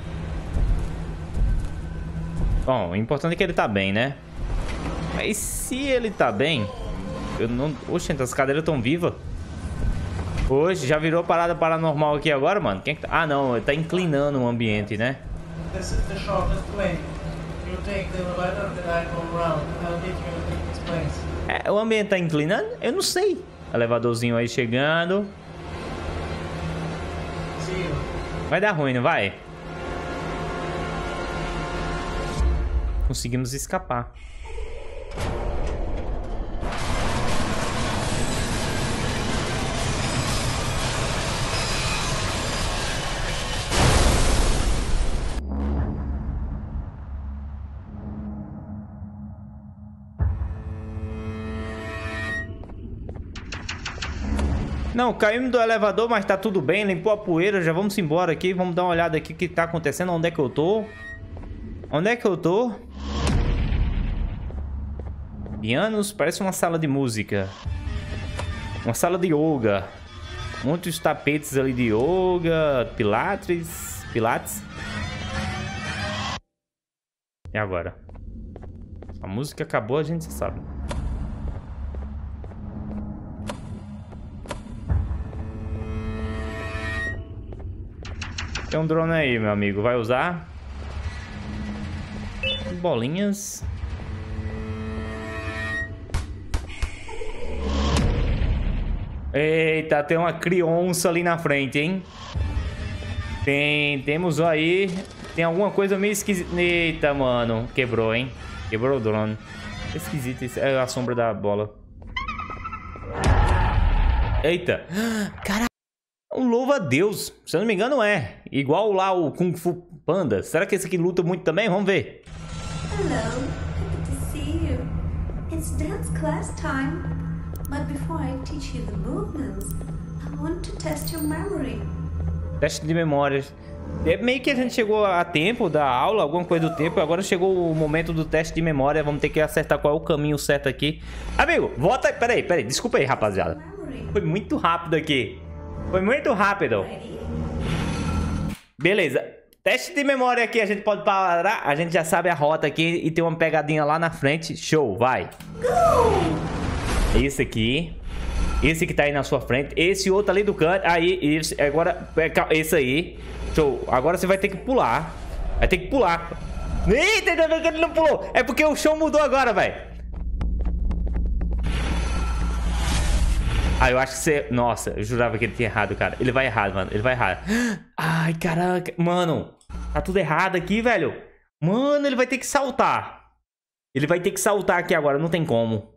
Bom, o importante é que ele tá bem, né? Mas se ele tá bem... Eu não... Oxe, as cadeiras estão vivas. Hoje já virou parada paranormal aqui agora, mano? Quem é que tá... Ah, não, ele tá inclinando o ambiente, né? É, o ambiente tá inclinando? Eu não sei. Elevadorzinho aí chegando. Vai dar ruim, não vai? Conseguimos escapar. Não, caímos do elevador, mas tá tudo bem. Limpou a poeira, já vamos embora aqui. Vamos dar uma olhada aqui o que tá acontecendo. Onde é que eu tô? Onde é que eu tô? Pianos, parece uma sala de música. Uma sala de yoga. Muitos tapetes ali de yoga. Pilates. Pilates. E agora? A música acabou, a gente sabe. Tem um drone aí, meu amigo. Vai usar? Bolinhas. Eita, tem uma criança ali na frente, hein? Tem, temos aí... Tem alguma coisa meio esquisita. Eita, mano. Quebrou, hein? Quebrou o drone. Esquisito. Isso é a sombra da bola. Eita. Caraca. Um louva a Deus. Se eu não me engano, é. Igual lá o Kung Fu Panda. Será que esse aqui luta muito também? Vamos ver.
Hello. Happy to see you. It's dance class time. But before I teach you the movements, I want to test your memory.
Teste de memórias. É meio que a gente chegou a tempo da aula, alguma coisa do tempo. Agora chegou o momento do teste de memória. Vamos ter que acertar qual é o caminho certo aqui. Amigo, volta aí. Peraí, peraí. Desculpa aí, rapaziada. Foi muito rápido aqui. Foi muito rápido. Beleza. Teste de memória aqui. A gente pode parar. A gente já sabe a rota aqui. E tem uma pegadinha lá na frente. Show, vai. Esse aqui. Esse que tá aí na sua frente. Esse outro ali do canto. Aí, esse. Agora, esse aí. Show. Agora você vai ter que pular. Vai ter que pular. Eita, ainda bem que ele não pulou. É porque o show mudou agora, velho. Ah, eu acho que você... Nossa, eu jurava que ele tinha errado, cara. Ele vai errado, mano. Ele vai errado. Ai, caraca. Mano, tá tudo errado aqui, velho. Mano, ele vai ter que saltar. Ele vai ter que saltar aqui agora. Não tem como.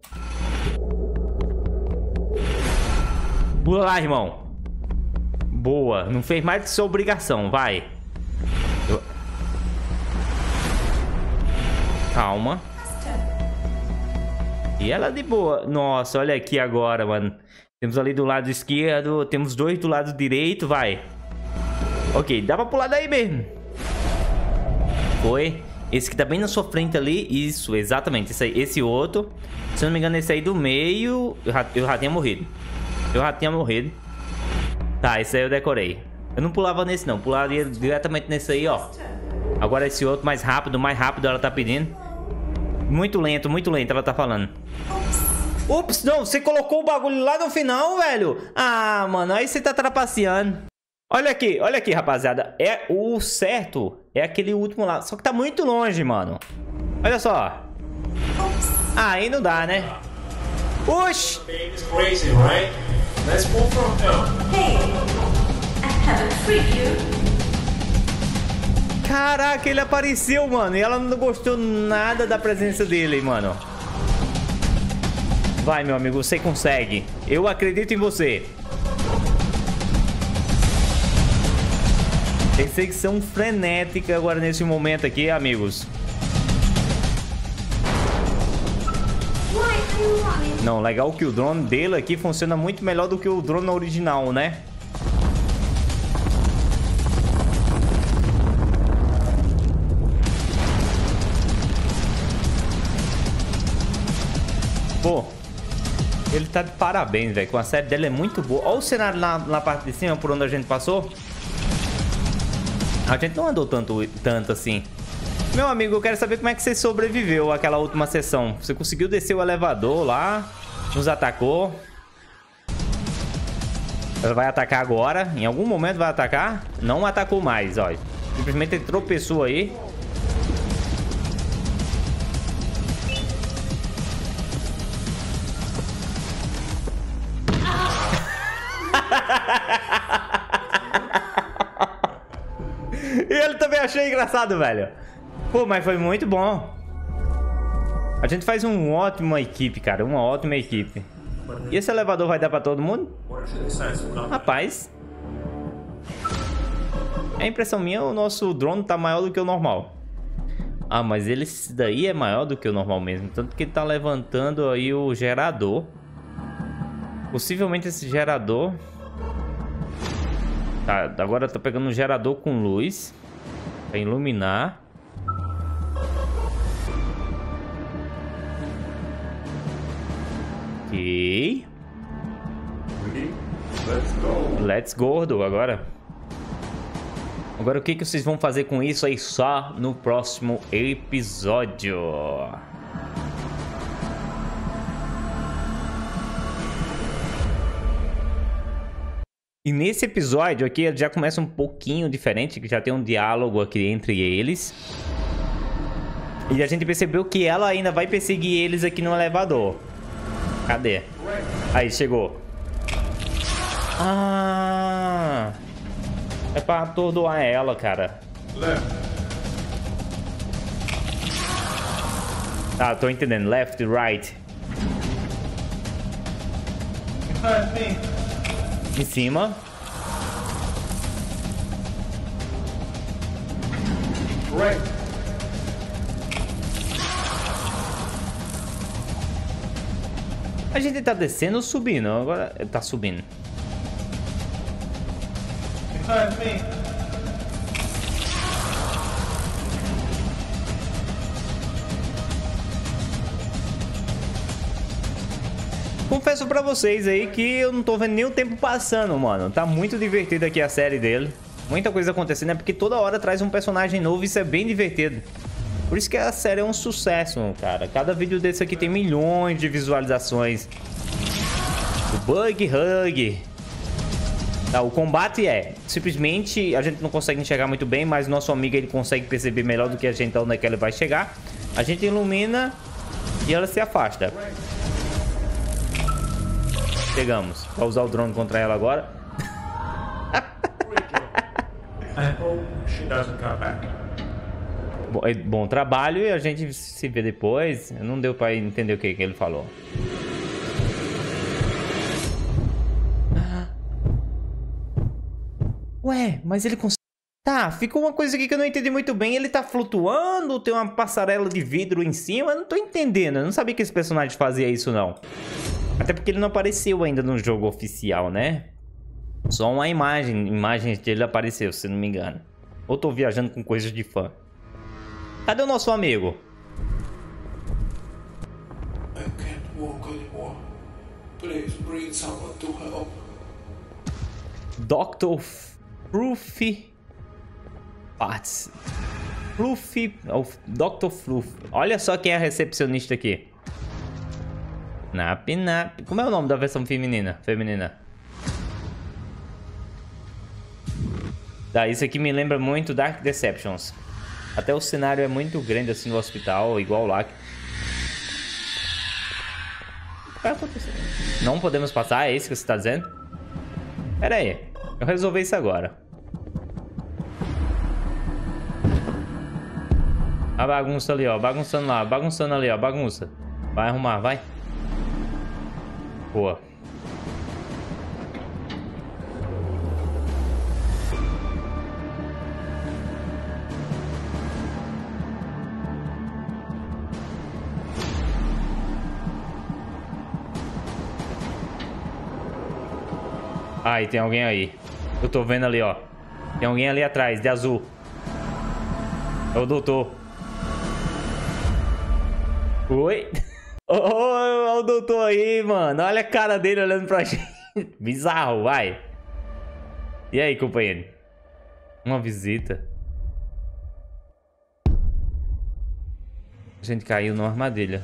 Pula lá, irmão. Boa. Não fez mais de sua obrigação. Vai. Eu... Calma. E ela de boa. Nossa, olha aqui agora, mano. Temos ali do lado esquerdo. Temos dois do lado direito. Vai. Ok, dá pra pular daí mesmo. Foi. Esse que tá bem na sua frente ali. Isso, exatamente. Esse, aí, esse outro. Se eu não me engano, esse aí do meio. Eu já, eu já tinha morrido. Eu já tinha morrido. Tá, esse aí eu decorei. Eu não pulava nesse não. Pulava diretamente nesse aí, ó. Agora esse outro mais rápido. Mais rápido ela tá pedindo. Muito lento, muito lento ela tá falando. Ups, não. Você colocou o bagulho lá no final, velho. Ah, mano. Aí você tá trapaceando. Olha aqui, olha aqui, rapaziada. É o certo. É aquele último lá. Só que tá muito longe, mano. Olha só. Ah, aí não dá, né? Oxi.
Crazy, right? Let's move from hell.
Hey, I haven't freed you.
Caraca, ele apareceu, mano. E ela não gostou nada da presença dele, mano. Vai, meu amigo, você consegue. Eu acredito em você. Perseguição frenética agora nesse momento aqui, amigos. Não, legal que o drone dele aqui funciona muito melhor do que o drone original, né? Pô, ele tá de parabéns, velho. Com a série dele é muito boa. Olha o cenário lá na parte de cima, por onde a gente passou. A gente não andou tanto, tanto assim. Meu amigo, eu quero saber como é que você sobreviveu àquela última sessão. Você conseguiu descer o elevador lá, nos atacou. Ela vai atacar agora. Em algum momento vai atacar. Não atacou mais, ó. Simplesmente ele tropeçou aí. E ele também achou engraçado, velho. Pô, mas foi muito bom. A gente faz uma ótima equipe, cara. Uma ótima equipe. E esse elevador vai dar pra todo mundo? Rapaz. É impressão minha, o nosso drone tá maior do que o normal. Ah, mas ele, esse daí é maior do que o normal mesmo. Tanto que ele tá levantando aí o gerador. Possivelmente esse gerador... Tá, agora eu tô pegando um gerador com luz. Pra iluminar. Ok.
Let's go.
Let's gordo agora. Agora o que, que vocês vão fazer com isso aí só no próximo episódio. E nesse episódio aqui já começa um pouquinho diferente, que já tem um diálogo aqui entre eles. E a gente percebeu que ela ainda vai perseguir eles aqui no elevador. Cadê? Aí, chegou. Ah... É pra atordoar ela, cara. Tá, tô entendendo. Left, right. Em cima.
Right.
A gente tá descendo ou subindo? Agora tá subindo.
Behind me.
Confesso pra vocês aí que eu não tô vendo nem o tempo passando, mano. Tá muito divertido aqui a série dele. Muita coisa acontecendo, é porque toda hora traz um personagem novo e isso é bem divertido. Por isso que a série é um sucesso, cara. Cada vídeo desse aqui tem milhões de visualizações. O Bug Hug. Tá, o combate é... Simplesmente a gente não consegue enxergar muito bem, mas nosso amigo ele consegue perceber melhor do que a gente onde é que ele vai chegar. A gente ilumina e ela se afasta. Chegamos. Vai usar o drone contra ela agora.
I hope she doesn't come back.
Bom, bom trabalho e a gente se vê depois. Não deu pra entender o que, que ele falou. Ué, mas ele consegue... Tá, ficou uma coisa aqui que eu não entendi muito bem. Ele tá flutuando, tem uma passarela de vidro em cima. Eu não tô entendendo. Eu não sabia que esse personagem fazia isso, não. Até porque ele não apareceu ainda no jogo oficial, né? Só uma imagem. Imagens dele apareceu, se não me engano. Ou tô viajando com coisas de fã. Cadê o nosso amigo?
I can't walk anymore. Please bring someone to help.
doutor Fluffy Parts. Fluffy. doutor Fluffy. Olha só quem é a recepcionista aqui. Nap, nap. Como é o nome da versão feminina? Feminina. Tá, isso aqui me lembra muito Dark Deceptions. Até o cenário é muito grande assim no hospital, igual lá. O que vai acontecer? Não podemos passar, é isso que você tá dizendo? Pera aí, eu resolvi isso agora. A bagunça ali, ó, bagunçando lá, bagunçando ali, ó, bagunça. Vai arrumar, vai. Boa. Ai, tem alguém aí. Eu tô vendo ali, ó. Tem alguém ali atrás, de azul. É o doutor. Oi? Olha o doutor aí, mano. Olha a cara dele olhando pra gente. Bizarro, vai. E aí, companheiro? Uma visita. A gente caiu numa armadilha.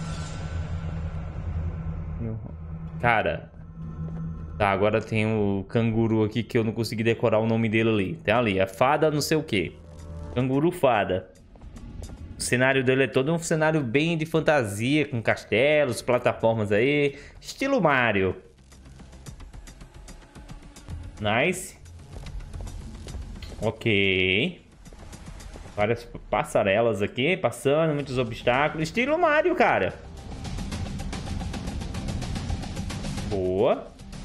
Cara. Tá, agora tem o canguru aqui que eu não consegui decorar o nome dele ali. Tem ali, é fada não sei o que. Canguru fada. O cenário dele é todo um cenário bem de fantasia, com castelos, plataformas aí. Estilo Mario. Nice. Ok. Várias passarelas aqui, passando, muitos obstáculos. Estilo Mario, cara. Boa.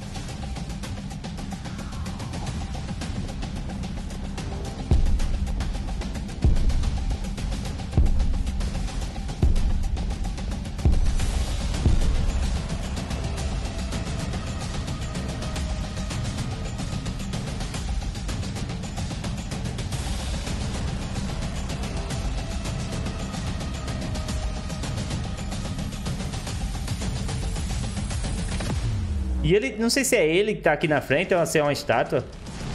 E ele, não sei se é ele que tá aqui na frente ou se é uma estátua.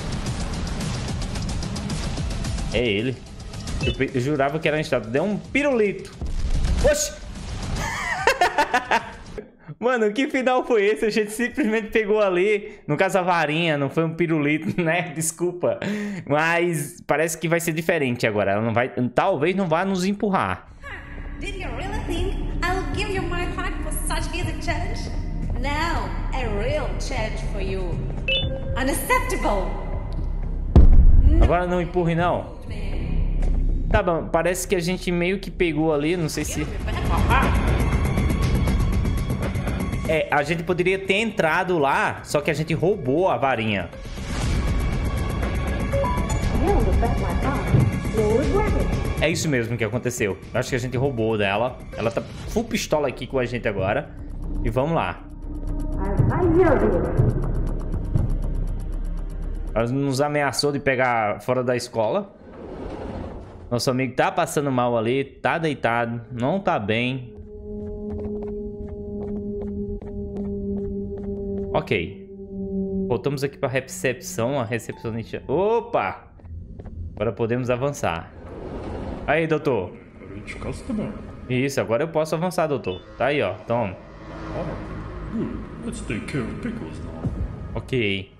É ele. Eu, eu jurava que era uma estátua. Deu um pirulito. Oxi! Mano, que final foi esse? A gente simplesmente pegou ali, no caso a varinha, não foi um pirulito, né? Desculpa. Mas parece que vai ser diferente agora. Ela não vai, talvez não vá nos empurrar.
Did you really think I'll give you my heart for such easy challenge? No, a real challenge for you. Unacceptable.
Agora não empurre não. Tá bom, parece que a gente meio que pegou ali, não sei se... É, a gente poderia ter entrado lá, só que a gente roubou a varinha. É isso mesmo que aconteceu. Eu acho que a gente roubou dela. Ela tá full pistola aqui com a gente agora. E vamos lá. Ela nos ameaçou de pegar fora da escola. Nosso amigo tá passando mal ali, tá deitado, não tá bem. Ok. Voltamos aqui para a recepção, a recepcionista. Opa! Agora podemos avançar. Aí, doutor. Isso, agora eu posso avançar, doutor. Tá aí, ó. Toma.
Let's take care of pickles now.
Ok.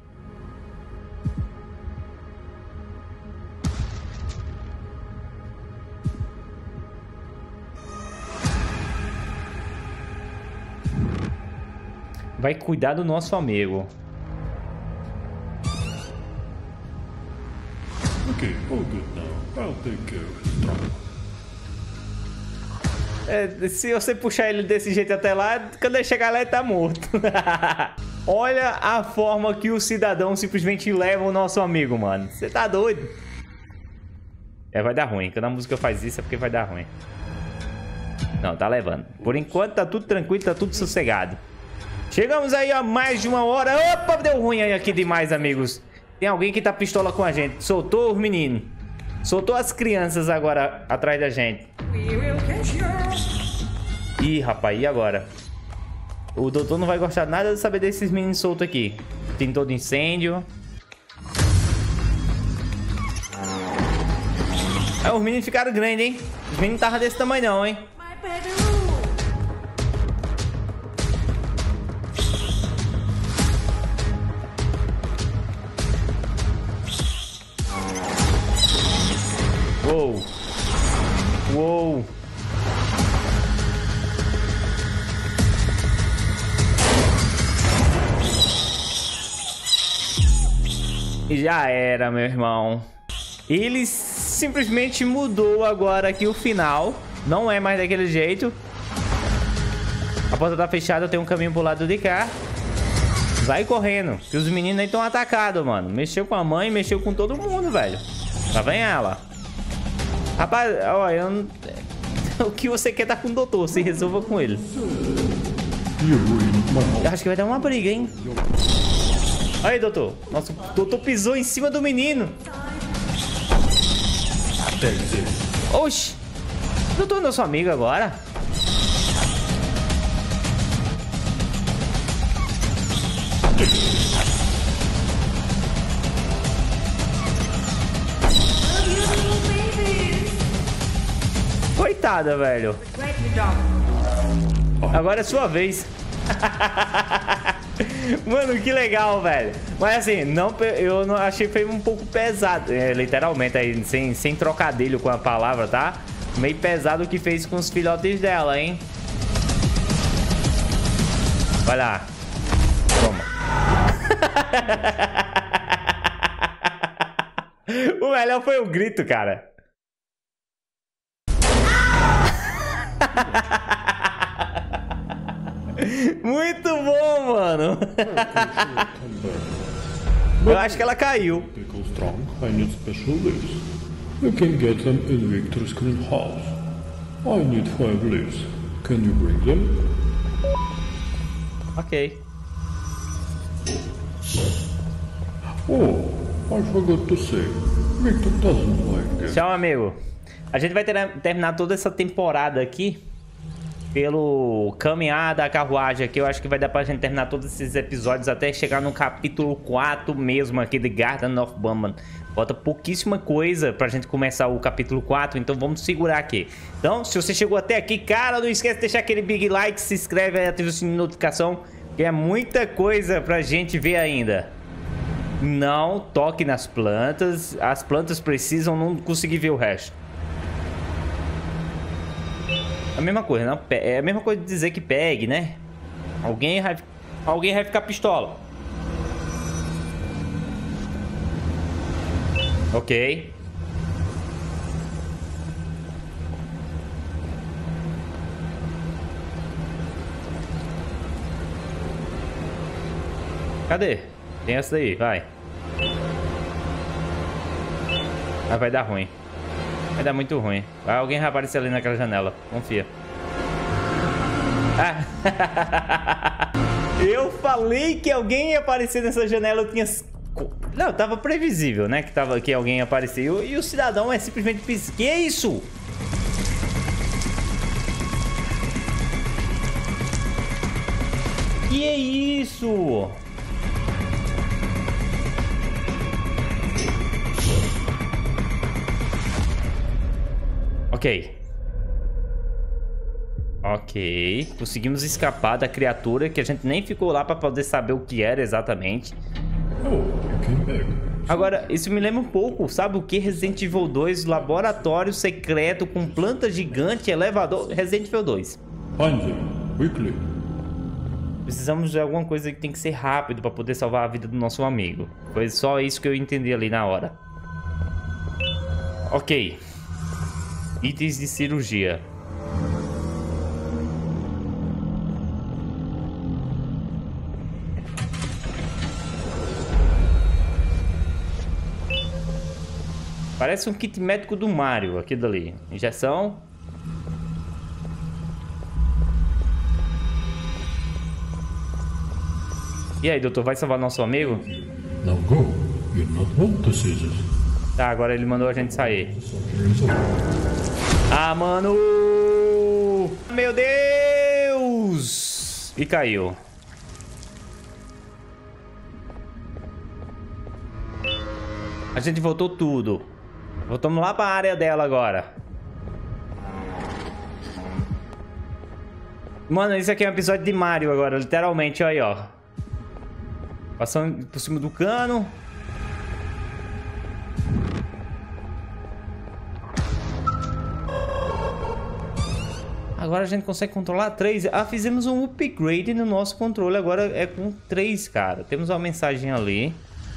Vai cuidar do nosso amigo.
Okay, all good now. I'll take care of his trunk.
É, se você puxar ele desse jeito até lá, quando ele chegar lá ele tá morto. Olha a forma que o cidadão simplesmente leva o nosso amigo, mano. Você tá doido? É, vai dar ruim. Quando a música faz isso é porque vai dar ruim. Não, tá levando. Por enquanto tá tudo tranquilo, tá tudo sossegado. Chegamos aí a mais de uma hora. Opa, deu ruim aí aqui demais, amigos. Tem alguém que tá pistola com a gente. Soltou os meninos. Soltou as crianças agora atrás da gente. Ih, rapaz, e agora? O doutor não vai gostar nada de saber desses meninos soltos aqui. Tem todo incêndio. Ah, os meninos ficaram grandes, hein? Os meninos não estavam desse tamanho não, hein? Uou. Uou. E já era, meu irmão. Ele simplesmente mudou agora aqui o final. Não é mais daquele jeito. A porta tá fechada, tem um caminho pro lado de cá. Vai correndo, que os meninos aí estão atacados, mano. Mexeu com a mãe, mexeu com todo mundo, velho. Lá vem ela. Rapaz, ó, eu não... O que você quer tá com o doutor, se resolva com ele. Eu acho que vai dar uma briga, hein? Aí, doutor. Nossa, o doutor pisou em cima do menino. Oxi. O doutor é nosso amigo agora. Coitada, velho. Agora é sua vez. Mano, que legal, velho. Mas assim, não, eu não achei que foi um pouco pesado. É, literalmente, aí, sem, sem trocadilho com a palavra, tá? Meio pesado o que fez com os filhotes dela, hein? Vai lá. Toma. O melhor foi o grito, cara. Muito bom, mano. Eu acho que ela caiu.
Pickle strong, I need special leaves. You can get them in Victor's greenhouse. I need five leaves. Can you bring them?
Ok.
Oh, I forgot to say. Victor doesn't like them.
Tchau, amigo. A gente vai ter, terminar toda essa temporada aqui pelo caminhar da carruagem aqui. Eu acho que vai dar pra gente terminar todos esses episódios até chegar no capítulo quatro mesmo aqui de Garden of Banban. Falta pouquíssima coisa pra gente começar o capítulo quatro, então vamos segurar aqui. Então, se você chegou até aqui, cara, não esquece de deixar aquele big like, se inscreve aí, ativa o sininho de notificação, que é muita coisa pra gente ver ainda. Não toque nas plantas, as plantas precisam, não conseguir ver o resto. A mesma coisa, não? É a mesma coisa de dizer que pegue, né? Alguém vai, alguém vai ficar pistola. Ok. Cadê? Tem essa daí, vai. Ah, vai dar ruim. Vai dar muito ruim. Vai, alguém vai aparecer ali naquela janela. Confia. Ah. Eu falei que alguém ia aparecer nessa janela. Eu tinha... Não, tava previsível, né? Que, tava, que alguém ia aparecer. E o, e o cidadão é simplesmente... Que é isso? Que é isso? Ok. Ok. Conseguimos escapar da criatura que a gente nem ficou lá pra poder saber o que era exatamente.
Oh, you came back.
Agora, isso me lembra um pouco, sabe o que? Resident Evil dois, laboratório secreto com planta gigante, elevador. Resident Evil dois.
Find them, quickly.
Precisamos de alguma coisa que tem que ser rápido pra poder salvar a vida do nosso amigo. Foi só isso que eu entendi ali na hora. Ok. Itens de cirurgia. Parece um kit médico do Mario, aquilo ali. Injeção. E aí, doutor, vai salvar nosso amigo?
Now go. You not want the scissors.
Tá, agora ele mandou a gente sair. Ah, mano! Meu Deus! E caiu. A gente voltou tudo. Voltamos lá pra área dela agora. Mano, isso aqui é um episódio de Mario agora, literalmente, olha aí, ó. Passando por cima do cano. Agora a gente consegue controlar três. Ah, fizemos um upgrade no nosso controle. Agora é com três, cara. Temos uma mensagem ali.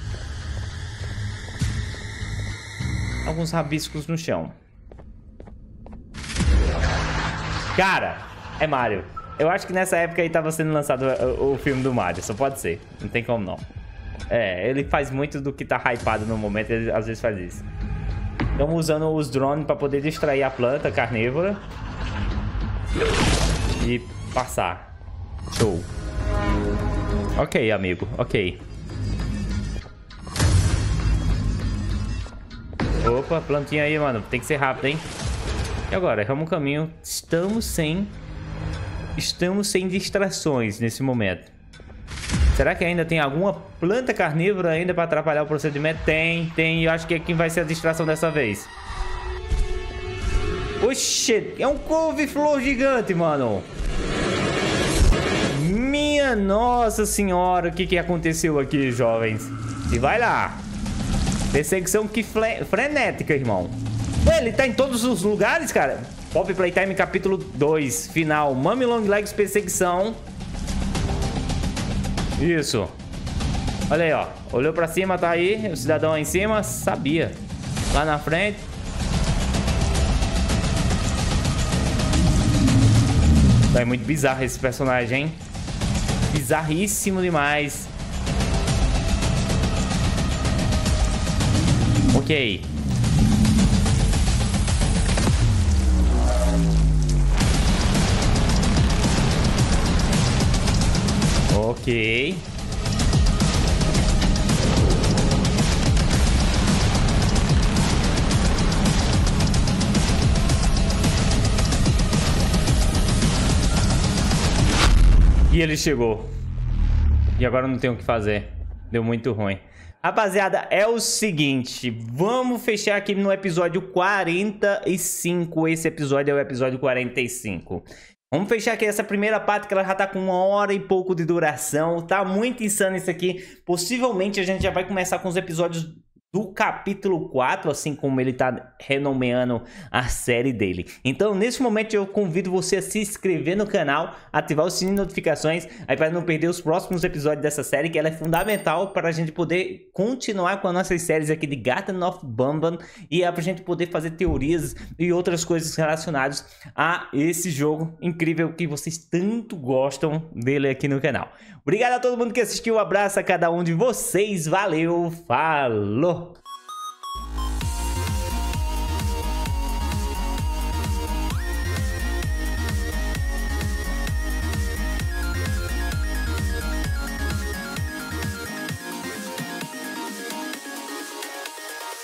Alguns rabiscos no chão. Cara, é Mario. Eu acho que nessa época aí tava sendo lançado o, o filme do Mario. Só pode ser. Não tem como não. É, ele faz muito do que tá hypado no momento. Ele às vezes faz isso. Estamos usando os drones para poder distrair a planta carnívora. E passar. Show. Ok, amigo. Ok. Opa, plantinha aí, mano. Tem que ser rápido, hein? E agora? Erramos o caminho. Estamos sem... Estamos sem distrações nesse momento. Será que ainda tem alguma planta carnívora ainda para atrapalhar o procedimento? Tem, tem. Eu acho que aqui vai ser a distração dessa vez. Oxê, é um couve-flor gigante, mano. Minha nossa senhora, o que que aconteceu aqui, jovens? E vai lá. Perseguição que frenética, irmão. Ué, ele tá em todos os lugares, cara. Pop Playtime capítulo dois, final. Mummy Long Legs perseguição. Isso. Olha aí, ó. Olhou pra cima, tá aí. O cidadão aí em cima, sabia. Lá na frente. É muito bizarro esse personagem, hein? Bizarríssimo demais. Ok. Ok. E ele chegou. E agora não tem o que fazer. Deu muito ruim. Rapaziada, é o seguinte. Vamos fechar aqui no episódio quarenta e cinco. Esse episódio é o episódio quarenta e cinco. Vamos fechar aqui essa primeira parte, que ela já tá com uma hora e pouco de duração. Tá muito insano isso aqui. Possivelmente a gente já vai começar com os episódios do capítulo quatro, assim como ele tá renomeando a série dele. Então, nesse momento, eu convido você a se inscrever no canal, ativar o sininho de notificações, aí para não perder os próximos episódios dessa série, que ela é fundamental para a gente poder continuar com as nossas séries aqui de Garten of Banban, e é para a gente poder fazer teorias e outras coisas relacionadas a esse jogo incrível que vocês tanto gostam dele aqui no canal. Obrigado a todo mundo que assistiu, um abraço a cada um de vocês, valeu, falou!